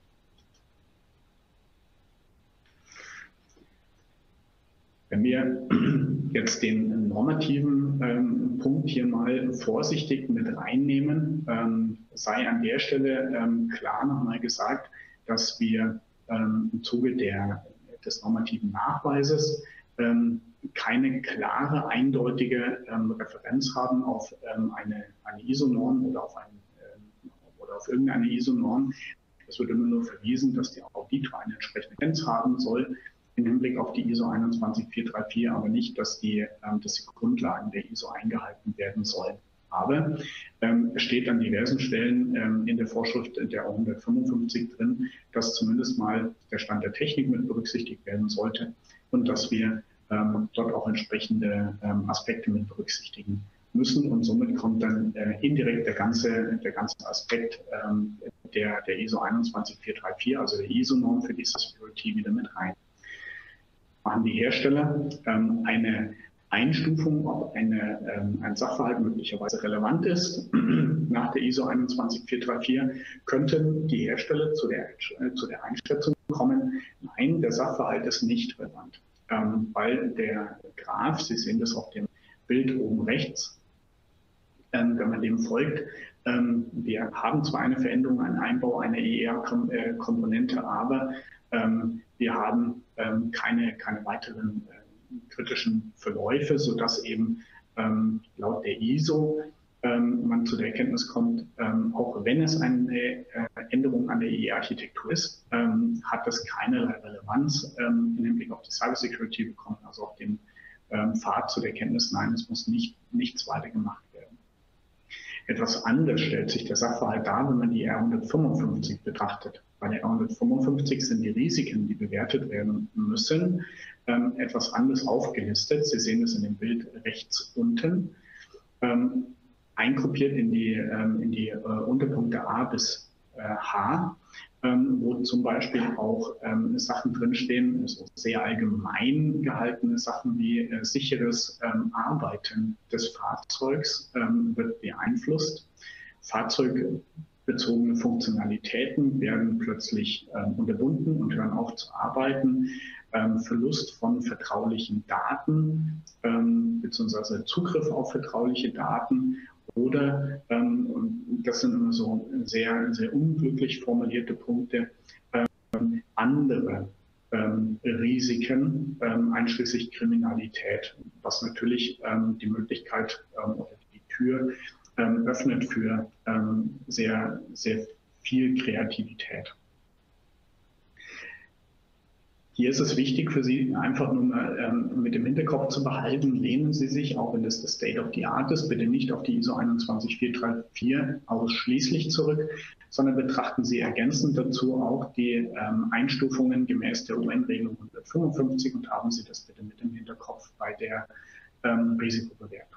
Wenn wir jetzt den normativen ähm, Punkt hier mal vorsichtig mit reinnehmen, ähm, sei an der Stelle ähm, klar nochmal gesagt, dass wir ähm, im Zuge der, des normativen Nachweises ähm, keine klare, eindeutige ähm, Referenz haben auf ähm, eine, eine I S O-Norm oder auf, ein, ähm, oder auf irgendeine I S O-Norm. Es wird immer nur verwiesen, dass der Auditor eine entsprechende Referenz haben soll im Hinblick auf die I S O einundzwanzig vier drei vier, aber nicht, dass die, ähm, dass die Grundlagen der I S O eingehalten werden sollen. Aber ähm, es steht an diversen Stellen ähm, in der Vorschrift der O hundertfünfundfünfzig drin, dass zumindest mal der Stand der Technik mit berücksichtigt werden sollte und dass wir ähm, dort auch entsprechende ähm, Aspekte mit berücksichtigen müssen. Und somit kommt dann äh, indirekt der ganze, der ganze Aspekt ähm, der, der I S O einundzwanzig vier drei vier, also der I S O-Norm für die Security, wieder mit rein. Machen die Hersteller ähm, eine Einstufung, ob eine, ähm, ein Sachverhalt möglicherweise relevant ist. Nach der I S O einundzwanzig vier drei vier könnten die Hersteller zu der, äh, zu der Einschätzung kommen, nein, der Sachverhalt ist nicht relevant, ähm, weil der Graph, Sie sehen das auf dem Bild oben rechts, ähm, wenn man dem folgt, ähm, wir haben zwar eine Veränderung, einen Einbau einer E R-Komponente, aber ähm, wir haben ähm, keine, keine weiteren äh, kritischen Verläufe, sodass eben ähm, laut der I S O ähm, man zu der Erkenntnis kommt, ähm, auch wenn es eine äh, Änderung an der E R-Architektur ist, ähm, hat das keinerlei Relevanz ähm, im Hinblick auf die Cybersecurity bekommen, also auf den ähm, Pfad zu der Erkenntnis, nein, es muss nicht, nichts weiter gemacht werden. Etwas anders stellt sich der Sachverhalt dar, wenn man die R hundertfünfundfünfzig betrachtet. Bei der R hundertfünfundfünfzig sind die Risiken, die bewertet werden müssen, ähm, etwas anders aufgelistet. Sie sehen es in dem Bild rechts unten, ähm, eingruppiert in die, ähm, in die äh, Unterpunkte A bis äh, H, ähm, wo zum Beispiel auch ähm, Sachen drinstehen, also sehr allgemein gehaltene Sachen wie äh, sicheres ähm, Arbeiten des Fahrzeugs ähm, wird beeinflusst. Fahrzeugbezogene Funktionalitäten werden plötzlich ähm, unterbunden und hören auf zu arbeiten. Ähm, Verlust von vertraulichen Daten ähm, beziehungsweise Zugriff auf vertrauliche Daten oder, ähm, und das sind immer so sehr, sehr unglücklich formulierte Punkte, ähm, andere ähm, Risiken, ähm, einschließlich Kriminalität, was natürlich ähm, die Möglichkeit ähm, oder die Tür ähm, öffnet für ähm, sehr, sehr viel Kreativität. Hier ist es wichtig für Sie, einfach nur mal ähm, mit dem Hinterkopf zu behalten, lehnen Sie sich, auch wenn das das State of the Art ist, bitte nicht auf die I S O einundzwanzig vier drei vier ausschließlich zurück, sondern betrachten Sie ergänzend dazu auch die ähm, Einstufungen gemäß der U N-Regelung hundertfünfundfünfzig und haben Sie das bitte mit im Hinterkopf bei der ähm, Risikobewertung.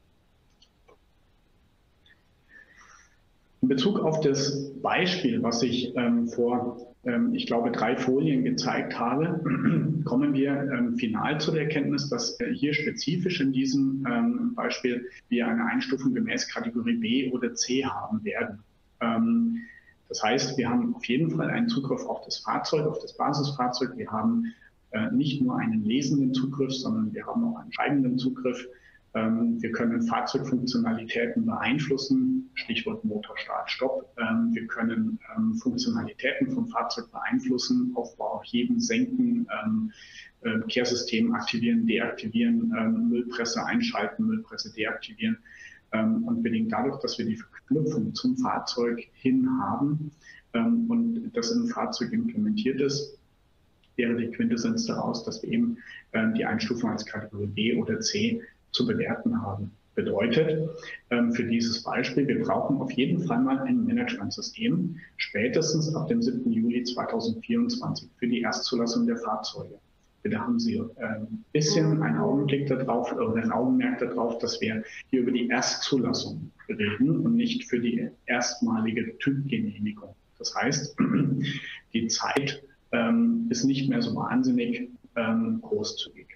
In Bezug auf das Beispiel, was ich ähm, vor, ähm, ich glaube, drei Folien gezeigt habe, kommen wir ähm, final zu der Erkenntnis, dass äh, hier spezifisch in diesem ähm, Beispiel wir eine Einstufung gemäß Kategorie B oder C haben werden. Ähm, das heißt, wir haben auf jeden Fall einen Zugriff auf das Fahrzeug, auf das Basisfahrzeug. Wir haben äh, nicht nur einen lesenden Zugriff, sondern wir haben auch einen schreibenden Zugriff. Wir können Fahrzeugfunktionalitäten beeinflussen, Stichwort Motor, Start, Stopp. Wir können Funktionalitäten vom Fahrzeug beeinflussen, Aufbau, Heben, Senken, Kehrsystem aktivieren, deaktivieren, Müllpresse einschalten, Müllpresse deaktivieren. Und bedingt dadurch, dass wir die Verknüpfung zum Fahrzeug hin haben und das im Fahrzeug implementiert ist, wäre die Quintessenz daraus, dass wir eben die Einstufung als Kategorie B oder C zu bewerten haben. Bedeutet ähm, für dieses Beispiel, wir brauchen auf jeden Fall mal ein Managementsystem, spätestens ab dem siebten Juli zweitausendvierundzwanzig für die Erstzulassung der Fahrzeuge. Bitte haben Sie ein ähm, bisschen einen Augenblick darauf oder ein Augenmerk darauf, dass wir hier über die Erstzulassung reden und nicht für die erstmalige Typgenehmigung. Das heißt, die Zeit ähm, ist nicht mehr so wahnsinnig ähm, großzügig.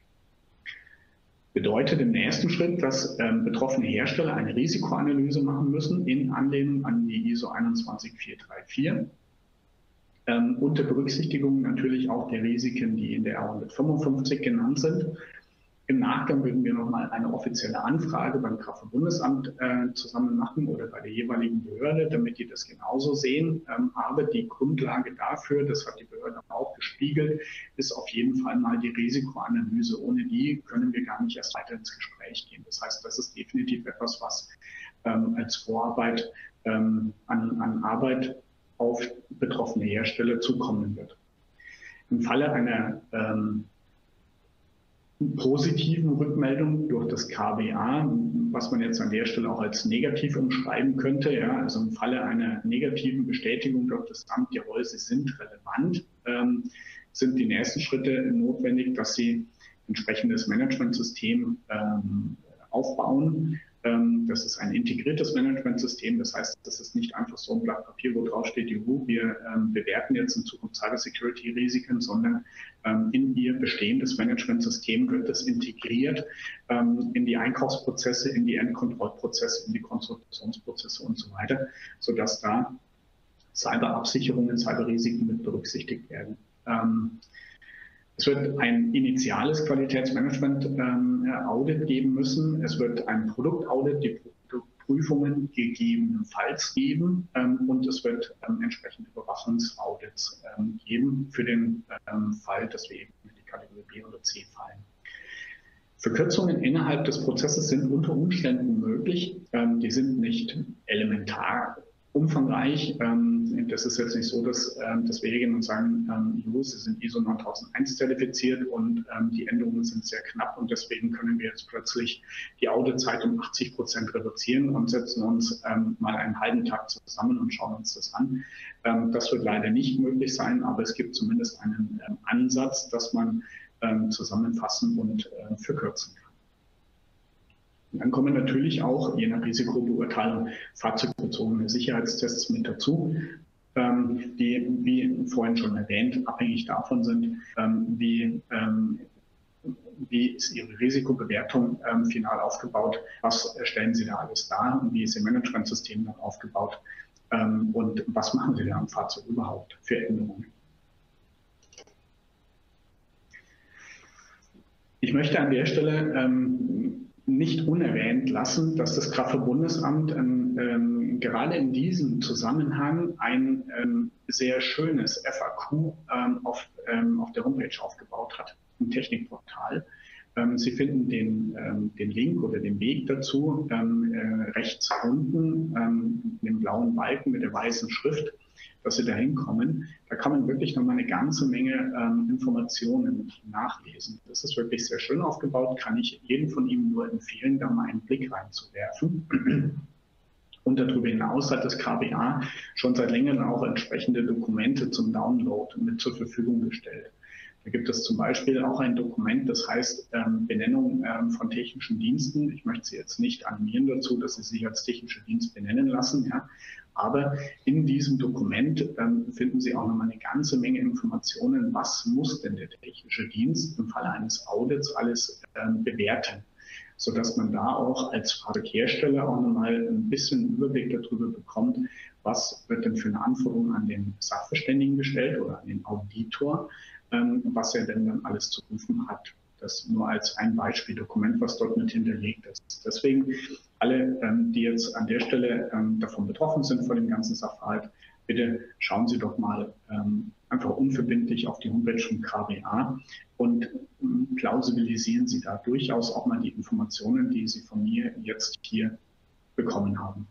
Bedeutet im nächsten Schritt, dass ähm, betroffene Hersteller eine Risikoanalyse machen müssen in Anlehnung an die I S O einundzwanzig vier drei vier. Ähm, unter Berücksichtigung natürlich auch der Risiken, die in der R hundertfünfundfünfzig genannt sind. Im Nachgang würden wir nochmal eine offizielle Anfrage beim Kraftfahrtbundesamt äh, zusammen machen oder bei der jeweiligen Behörde, damit die das genauso sehen. Ähm, aber die Grundlage dafür, das hat die Behörde auch gespiegelt, ist auf jeden Fall mal die Risikoanalyse. Ohne die können wir gar nicht erst weiter ins Gespräch gehen. Das heißt, das ist definitiv etwas, was ähm, als Vorarbeit ähm, an, an Arbeit auf betroffene Hersteller zukommen wird. Im Falle einer ähm, positiven Rückmeldung durch das K B A, was man jetzt an der Stelle auch als negativ umschreiben könnte. Ja, also im Falle einer negativen Bestätigung durch das Amt, jawohl, sie sind relevant, ähm, sind die nächsten Schritte notwendig, dass sie entsprechendes Managementsystem ähm, aufbauen Ähm, das ist ein integriertes Managementsystem. Das heißt, das ist nicht einfach so ein Blatt Papier, wo drauf steht, juhu, wir ähm, bewerten jetzt in Zukunft Cybersecurity-Risiken, sondern ähm, in ihr bestehendes Managementsystem wird es integriert ähm, in die Einkaufsprozesse, in die Endkontrollprozesse, in die Konstruktionsprozesse und so weiter, sodass da Cyberabsicherungen, Cyberrisiken mit berücksichtigt werden. Ähm, Es wird ein initiales Qualitätsmanagement-Audit ähm, geben müssen. Es wird ein Produktaudit, die Produktprüfungen gegebenenfalls geben. Ähm, und es wird ähm, entsprechende Überwachungsaudits ähm, geben für den ähm, Fall, dass wir eben in die Kategorie B oder C fallen. Verkürzungen innerhalb des Prozesses sind unter Umständen möglich. Ähm, die sind nicht elementar umfangreich. Ähm, das ist jetzt nicht so, dass, ähm, dass wir hergehen und sagen, ähm, jo, Sie sind I S O neuntausendeins zertifiziert und ähm, die Änderungen sind sehr knapp und deswegen können wir jetzt plötzlich die Auditzeit um achtzig Prozent reduzieren und setzen uns ähm, mal einen halben Tag zusammen und schauen uns das an. Ähm, das wird leider nicht möglich sein, aber es gibt zumindest einen ähm, Ansatz, dass man ähm, zusammenfassen und äh, verkürzen kann. Und dann kommen natürlich auch, je nach Risikobeurteilung, fahrzeugbezogene Sicherheitstests mit dazu, ähm, die, wie vorhin schon erwähnt, abhängig davon sind, ähm, wie, ähm, wie ist Ihre Risikobewertung ähm, final aufgebaut, was stellen Sie da alles dar und wie ist Ihr Managementsystem dann aufgebaut ähm, und was machen Sie da am Fahrzeug überhaupt für Änderungen. Ich möchte an der Stelle ähm, nicht unerwähnt lassen, dass das Kraftfahrtbundesamt ähm, ähm, gerade in diesem Zusammenhang ein ähm, sehr schönes F A Q ähm, auf, ähm, auf der Homepage aufgebaut hat, im Technikportal. Ähm, Sie finden den, ähm, den Link oder den Weg dazu ähm, äh, rechts unten, ähm, den blauen Balken mit der weißen Schrift, dass Sie da hinkommen. Da kann man wirklich nochmal eine ganze Menge ähm, Informationen nachlesen. Das ist wirklich sehr schön aufgebaut, kann ich jedem von Ihnen nur empfehlen, da mal einen Blick reinzuwerfen. Und darüber hinaus hat das K B A schon seit längerem auch entsprechende Dokumente zum Download mit zur Verfügung gestellt. Da gibt es zum Beispiel auch ein Dokument, das heißt ähm, Benennung ähm, von technischen Diensten. Ich möchte Sie jetzt nicht animieren dazu, dass Sie sich als technischer Dienst benennen lassen, ja. Aber in diesem Dokument ähm, finden Sie auch nochmal eine ganze Menge Informationen, was muss denn der technische Dienst im Falle eines Audits alles ähm, bewerten, sodass man da auch als Fahrzeughersteller auch nochmal ein bisschen Überblick darüber bekommt, was wird denn für eine Anforderung an den Sachverständigen gestellt oder an den Auditor, ähm, was er denn dann alles zu prüfen hat. Das nur als ein Beispieldokument, was dort mit hinterlegt ist. Deswegen alle, ähm, die jetzt an der Stelle ähm, davon betroffen sind, von dem ganzen Sachverhalt, bitte schauen Sie doch mal ähm, einfach unverbindlich auf die Homepage vom K B A und ähm, plausibilisieren Sie da durchaus auch mal die Informationen, die Sie von mir jetzt hier bekommen haben.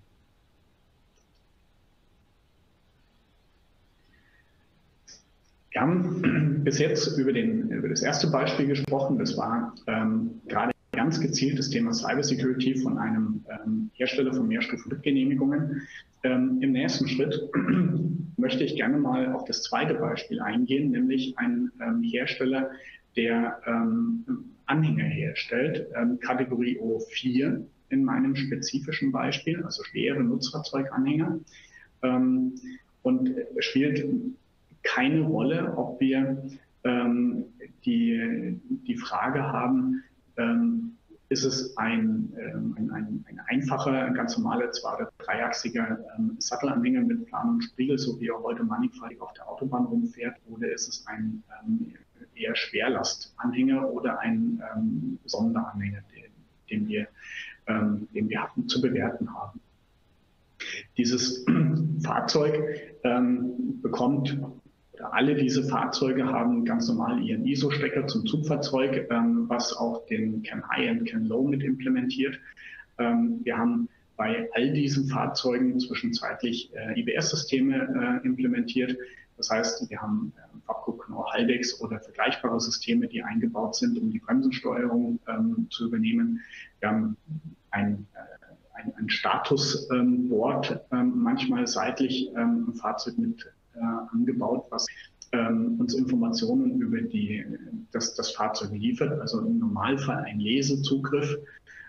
Wir haben bis jetzt über, den, über das erste Beispiel gesprochen. Das war ähm, gerade ganz gezielt das Thema Cybersecurity von einem ähm, Hersteller von Mehrstufen-Genehmigungen. Ähm, Im nächsten Schritt möchte ich gerne mal auf das zweite Beispiel eingehen, nämlich ein ähm, Hersteller, der ähm, Anhänger herstellt, ähm, Kategorie O vier in meinem spezifischen Beispiel, also schwere Nutzfahrzeuganhänger. Ähm, und spielt keine Rolle, ob wir ähm, die, die Frage haben, ähm, ist es ein, ähm, ein, ein, ein einfacher, ein ganz normaler zwei- oder dreiachsiger ähm, Sattelanhänger mit Plan und Spiegel, so wie er heute mannigfaltig auf der Autobahn rumfährt, oder ist es ein ähm, eher Schwerlastanhänger oder ein ähm, Sonderanhänger, den, den, wir, ähm, den wir hatten, zu bewerten haben. Dieses Fahrzeug ähm, bekommt, oder alle diese Fahrzeuge haben ganz normal ihren I S O-Stecker zum Zugfahrzeug, ähm, was auch den CAN High und CAN Low mit implementiert. Ähm, wir haben bei all diesen Fahrzeugen zwischenzeitlich äh, I B S-Systeme äh, implementiert. Das heißt, wir haben äh, Babcock, Knorr, Haldex oder vergleichbare Systeme, die eingebaut sind, um die Bremsensteuerung ähm, zu übernehmen. Wir haben ein äh, ein, ein Statusboard ähm, manchmal seitlich ähm, im Fahrzeug mit äh, angebaut, was ähm, uns Informationen über die, das, das Fahrzeug liefert, also im Normalfall ein Lesezugriff.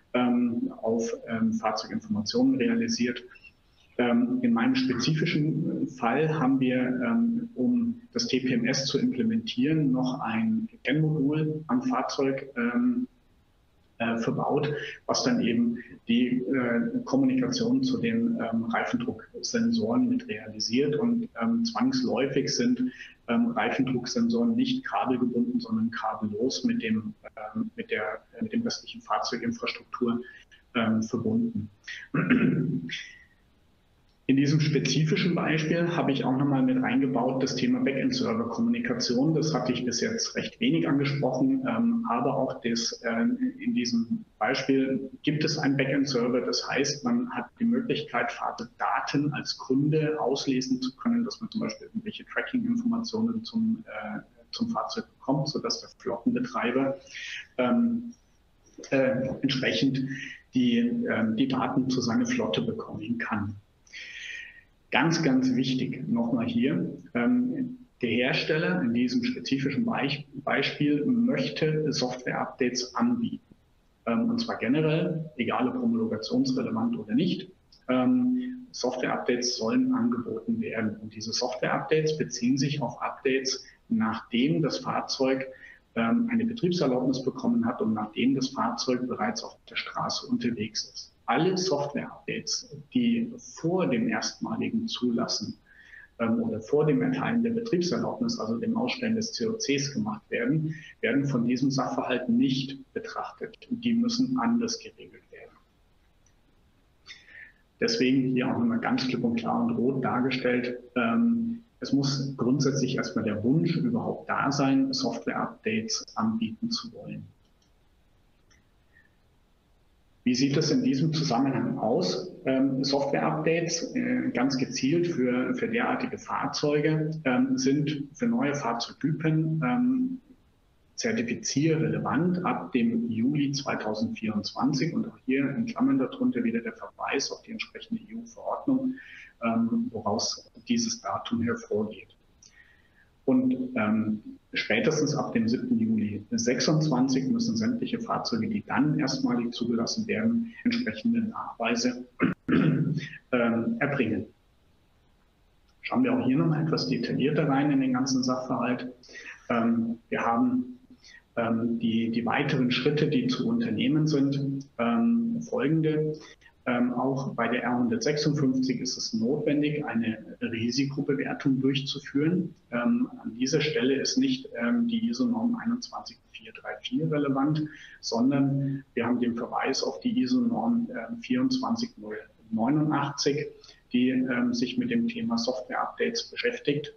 ähm, auf ähm, Fahrzeuginformationen realisiert. Ähm, in meinem spezifischen Fall haben wir, ähm, um das T P M S zu implementieren, noch ein Kennmodul am Fahrzeug ähm, äh, verbaut, was dann eben die äh, Kommunikation zu den ähm, Reifendrucksensoren mit realisiert. Und ähm, zwangsläufig sind ähm, Reifendrucksensoren nicht kabelgebunden, sondern kabellos mit dem, ähm, mit der, mit dem restlichen Fahrzeuginfrastruktur ähm, verbunden. In diesem spezifischen Beispiel habe ich auch nochmal mit reingebaut das Thema Backend-Server-Kommunikation. Das hatte ich bis jetzt recht wenig angesprochen, ähm, aber auch das, äh, in diesem Beispiel gibt es einen Backend-Server. Das heißt, man hat die Möglichkeit, Fahrzeugdaten als Kunde auslesen zu können, dass man zum Beispiel irgendwelche Tracking-Informationen zum, äh, zum Fahrzeug bekommt, sodass der Flottenbetreiber ähm, äh, entsprechend die, äh, die Daten zu seiner Flotte bekommen kann. Ganz, ganz wichtig nochmal hier, ähm, der Hersteller in diesem spezifischen Be Beispiel möchte Software-Updates anbieten. Ähm, und zwar generell, egal ob homologationsrelevant oder nicht. Ähm, Software-Updates sollen angeboten werden. Und diese Software-Updates beziehen sich auf Updates, nachdem das Fahrzeug ähm, eine Betriebserlaubnis bekommen hat und nachdem das Fahrzeug bereits auf der Straße unterwegs ist. Alle Software-Updates, die vor dem erstmaligen Zulassen ähm, oder vor dem Erteilen der Betriebserlaubnis, also dem Ausstellen des C O Cs gemacht werden, werden von diesem Sachverhalt nicht betrachtet. Die müssen anders geregelt werden. Deswegen hier auch nochmal ganz klipp und klar und rot dargestellt, ähm, es muss grundsätzlich erstmal der Wunsch überhaupt da sein, Software-Updates anbieten zu wollen. Wie sieht das in diesem Zusammenhang aus? Ähm, Software-Updates, äh, ganz gezielt für, für derartige Fahrzeuge, ähm, sind für neue Fahrzeugtypen ähm, zertifizierrelevant ab dem Juli zweitausendvierundzwanzig. Und auch hier in Klammern darunter wieder der Verweis auf die entsprechende E U-Verordnung, ähm, woraus dieses Datum hervorgeht. Und ähm, spätestens ab dem siebten Juli sechsundzwanzig müssen sämtliche Fahrzeuge, die dann erstmalig zugelassen werden, entsprechende Nachweise ähm, erbringen. Schauen wir auch hier noch etwas detaillierter rein in den ganzen Sachverhalt. Ähm, wir haben ähm, die, die weiteren Schritte, die zu unternehmen sind, ähm, folgende. Ähm, auch bei der R hundertsechsundfünfzig ist es notwendig, eine Risikobewertung durchzuführen. Ähm, an dieser Stelle ist nicht ähm, die I S O-Norm einundzwanzig vier drei vier relevant, sondern wir haben den Verweis auf die I S O-Norm äh, vierundzwanzig null neunundachtzig, die ähm, sich mit dem Thema Software-Updates beschäftigt.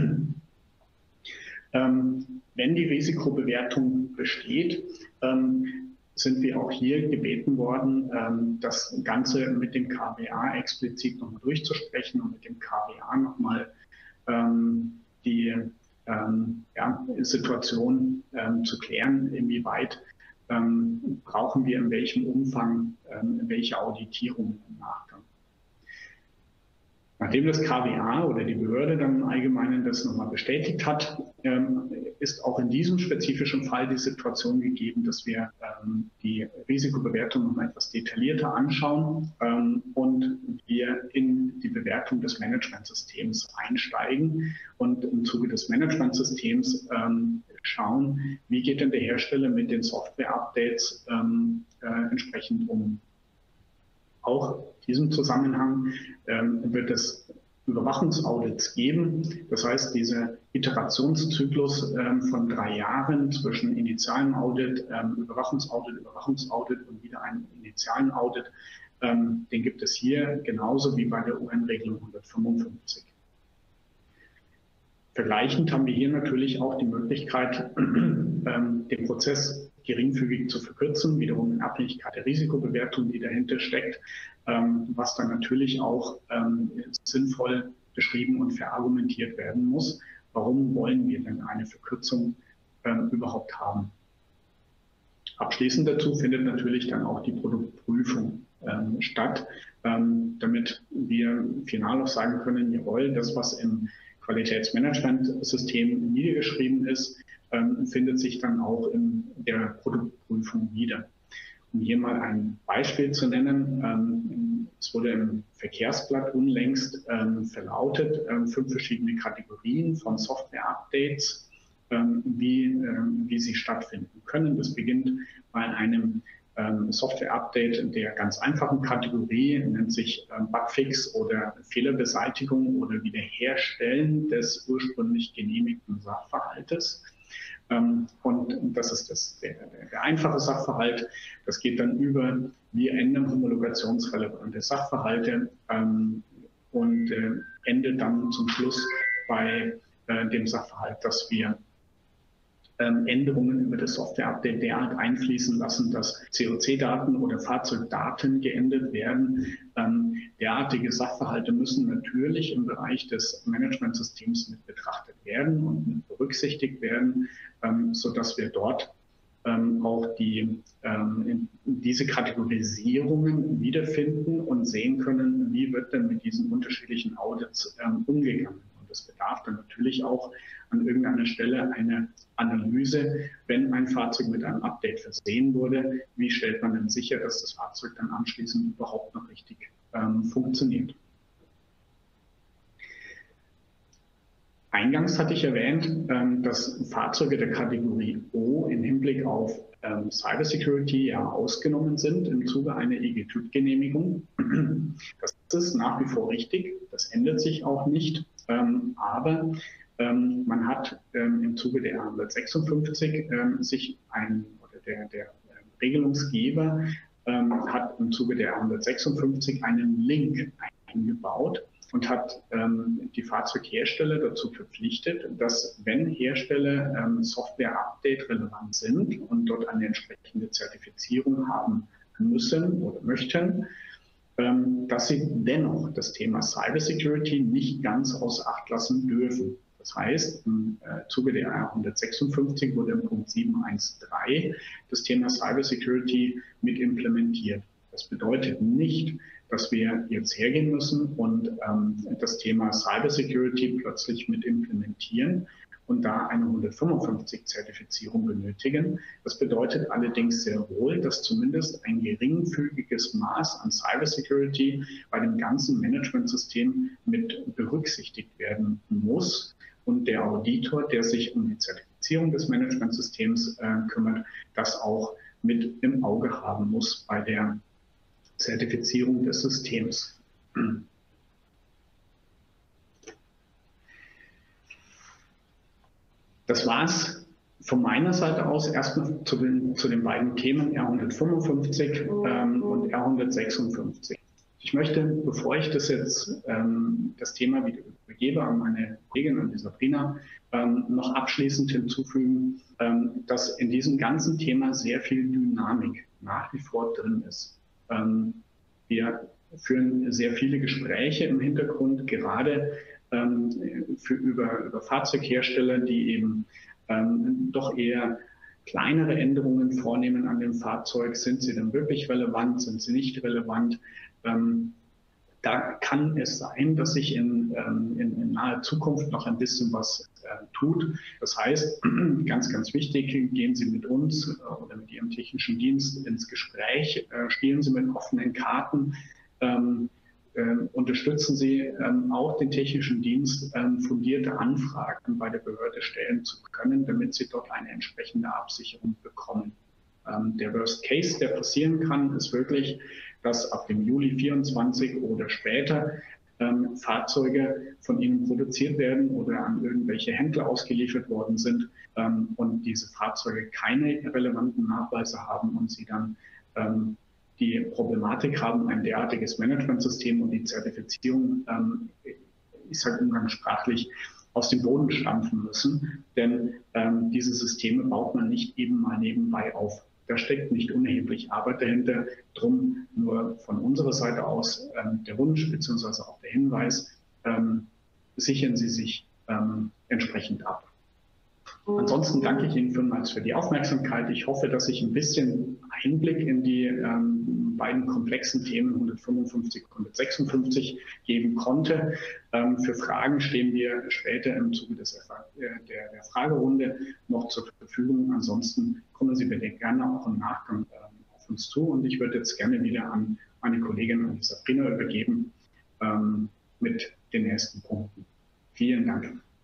ähm, wenn die Risikobewertung besteht, ähm, sind wir auch hier gebeten worden, das Ganze mit dem K B A explizit nochmal durchzusprechen und mit dem K B A nochmal die ja, Situation zu klären, inwieweit brauchen wir in welchem Umfang welche Auditierung im Nachgang. Nachdem das K B A oder die Behörde dann im Allgemeinen das nochmal bestätigt hat, ähm, ist auch in diesem spezifischen Fall die Situation gegeben, dass wir ähm, die Risikobewertung nochmal etwas detaillierter anschauen ähm, und wir in die Bewertung des Managementsystems einsteigen und im Zuge des Managementsystems ähm, schauen, wie geht denn der Hersteller mit den Software-Updates ähm, äh, entsprechend um. Auch in diesem Zusammenhang ähm, wird es Überwachungsaudits geben. Das heißt, dieser Iterationszyklus ähm, von drei Jahren zwischen initialen Audit, ähm, Überwachungsaudit, Überwachungsaudit und wieder einem initialen Audit, ähm, den gibt es hier genauso wie bei der U N-Regelung hundertfünfundfünfzig. Vergleichend haben wir hier natürlich auch die Möglichkeit, ähm, den Prozess geringfügig zu verkürzen, wiederum in Abhängigkeit der Risikobewertung, die dahinter steckt, ähm, was dann natürlich auch ähm, sinnvoll beschrieben und verargumentiert werden muss. Warum wollen wir denn eine Verkürzung ähm, überhaupt haben? Abschließend dazu findet natürlich dann auch die Produktprüfung ähm, statt, ähm, damit wir final auch sagen können, jawohl, das, was im Qualitätsmanagementsystem niedergeschrieben ist, ähm, findet sich dann auch in der Produktprüfung wieder. Um hier mal ein Beispiel zu nennen, ähm, es wurde im Verkehrsblatt unlängst ähm, verlautet, ähm, fünf verschiedene Kategorien von Software-Updates, ähm, wie, ähm, wie sie stattfinden können. Das beginnt bei einem ähm, Software-Update der ganz einfachen Kategorie, nennt sich ähm, Bugfix oder Fehlerbeseitigung oder Wiederherstellen des ursprünglich genehmigten Sachverhaltes. Ähm, und das ist das, der, der, der einfache Sachverhalt. Das geht dann über, wir ändern homologationsrelevante Sachverhalte ähm, und äh, endet dann zum Schluss bei äh, dem Sachverhalt, dass wir ähm, Änderungen über das Software-Update derart einfließen lassen, dass C O C-Daten oder Fahrzeugdaten geändert werden. Ähm, derartige Sachverhalte müssen natürlich im Bereich des Managementsystems mit betrachtet werden und mit berücksichtigt werden, ähm, sodass wir dort ähm, auch die, ähm, diese Kategorisierungen wiederfinden und sehen können, wie wird denn mit diesen unterschiedlichen Audits ähm, umgegangen. Und das bedarf dann natürlich auch an irgendeiner Stelle eine Analyse, wenn ein Fahrzeug mit einem Update versehen wurde, wie stellt man denn sicher, dass das Fahrzeug dann anschließend überhaupt noch richtig ähm, funktioniert. Eingangs hatte ich erwähnt, ähm, dass Fahrzeuge der Kategorie O im Hinblick auf ähm, Cybersecurity ja ausgenommen sind im Zuge einer E G T U D-Genehmigung. Das ist nach wie vor richtig, das ändert sich auch nicht, ähm, aber ähm, man hat ähm, im Zuge der R hundertsechsundfünfzig ähm, sich ein, oder der, der Regelungsgeber ähm, hat im Zuge der R hundertsechsundfünfzig einen Link eingebaut und hat ähm, die Fahrzeughersteller dazu verpflichtet, dass, wenn Hersteller ähm, Software-Update relevant sind und dort eine entsprechende Zertifizierung haben müssen oder möchten, ähm, dass sie dennoch das Thema Cybersecurity nicht ganz außer Acht lassen dürfen. Das heißt, im äh, Zuge der R hundertsechsundfünfzig wurde im Punkt sieben Punkt dreizehn das Thema Cybersecurity mit implementiert. Das bedeutet nicht, dass wir jetzt hergehen müssen und ähm, das Thema Cybersecurity plötzlich mit implementieren und da eine hundertfünfundfünfzig-Zertifizierung benötigen. Das bedeutet allerdings sehr wohl, dass zumindest ein geringfügiges Maß an Cybersecurity bei dem ganzen Managementsystem mit berücksichtigt werden muss. Und der Auditor, der sich um die Zertifizierung des Managementsystems äh, kümmert, das auch mit im Auge haben muss bei der Zertifizierung des Systems. Das war es von meiner Seite aus erstmal zu den, zu den beiden Themen R hundertfünfundfünfzig ähm, und R hundertsechsundfünfzig. Ich möchte, bevor ich das jetzt ähm, das Thema wieder übergebe an meine Kollegin, an die Sabrina, ähm, noch abschließend hinzufügen, ähm, dass in diesem ganzen Thema sehr viel Dynamik nach wie vor drin ist. Ähm, wir führen sehr viele Gespräche im Hintergrund, gerade ähm, für, über, über Fahrzeughersteller, die eben ähm, doch eher kleinere Änderungen vornehmen an dem Fahrzeug. Sind sie denn wirklich relevant? Sind sie nicht relevant? Ähm, da kann es sein, dass sich in, ähm, in, in naher Zukunft noch ein bisschen was äh, tut. Das heißt, ganz, ganz wichtig, gehen Sie mit uns äh, oder mit Ihrem technischen Dienst ins Gespräch, äh, spielen Sie mit offenen Karten, ähm, äh, unterstützen Sie ähm, auch den technischen Dienst, ähm, fundierte Anfragen bei der Behörde stellen zu können, damit Sie dort eine entsprechende Absicherung bekommen. Ähm, der Worst Case, der passieren kann, ist wirklich, dass ab dem Juli vierundzwanzig oder später ähm, Fahrzeuge von Ihnen produziert werden oder an irgendwelche Händler ausgeliefert worden sind ähm, und diese Fahrzeuge keine relevanten Nachweise haben und Sie dann ähm, die Problematik haben, ein derartiges Managementsystem und die Zertifizierung, ähm, ich sage umgangssprachlich, aus dem Boden stampfen müssen. Denn ähm, diese Systeme baut man nicht eben mal nebenbei auf. Da steckt nicht unerheblich Arbeit dahinter. Drum nur von unserer Seite aus ähm, der Wunsch bzw. auch der Hinweis, ähm, sichern Sie sich ähm, entsprechend ab. Ansonsten danke ich Ihnen vielmals für die Aufmerksamkeit. Ich hoffe, dass ich ein bisschen Einblick in die ähm, beiden komplexen Themen hundertfünfundfünfzig und hundertsechsundfünfzig geben konnte. Ähm, für Fragen stehen wir später im Zuge des, äh, der, der Fragerunde noch zur Verfügung. Ansonsten kommen Sie bitte gerne auch im Nachgang äh, auf auf uns zu. Und ich würde jetzt gerne wieder an meine Kollegin an Sabrina übergeben ähm, mit den nächsten Punkten. Vielen Dank.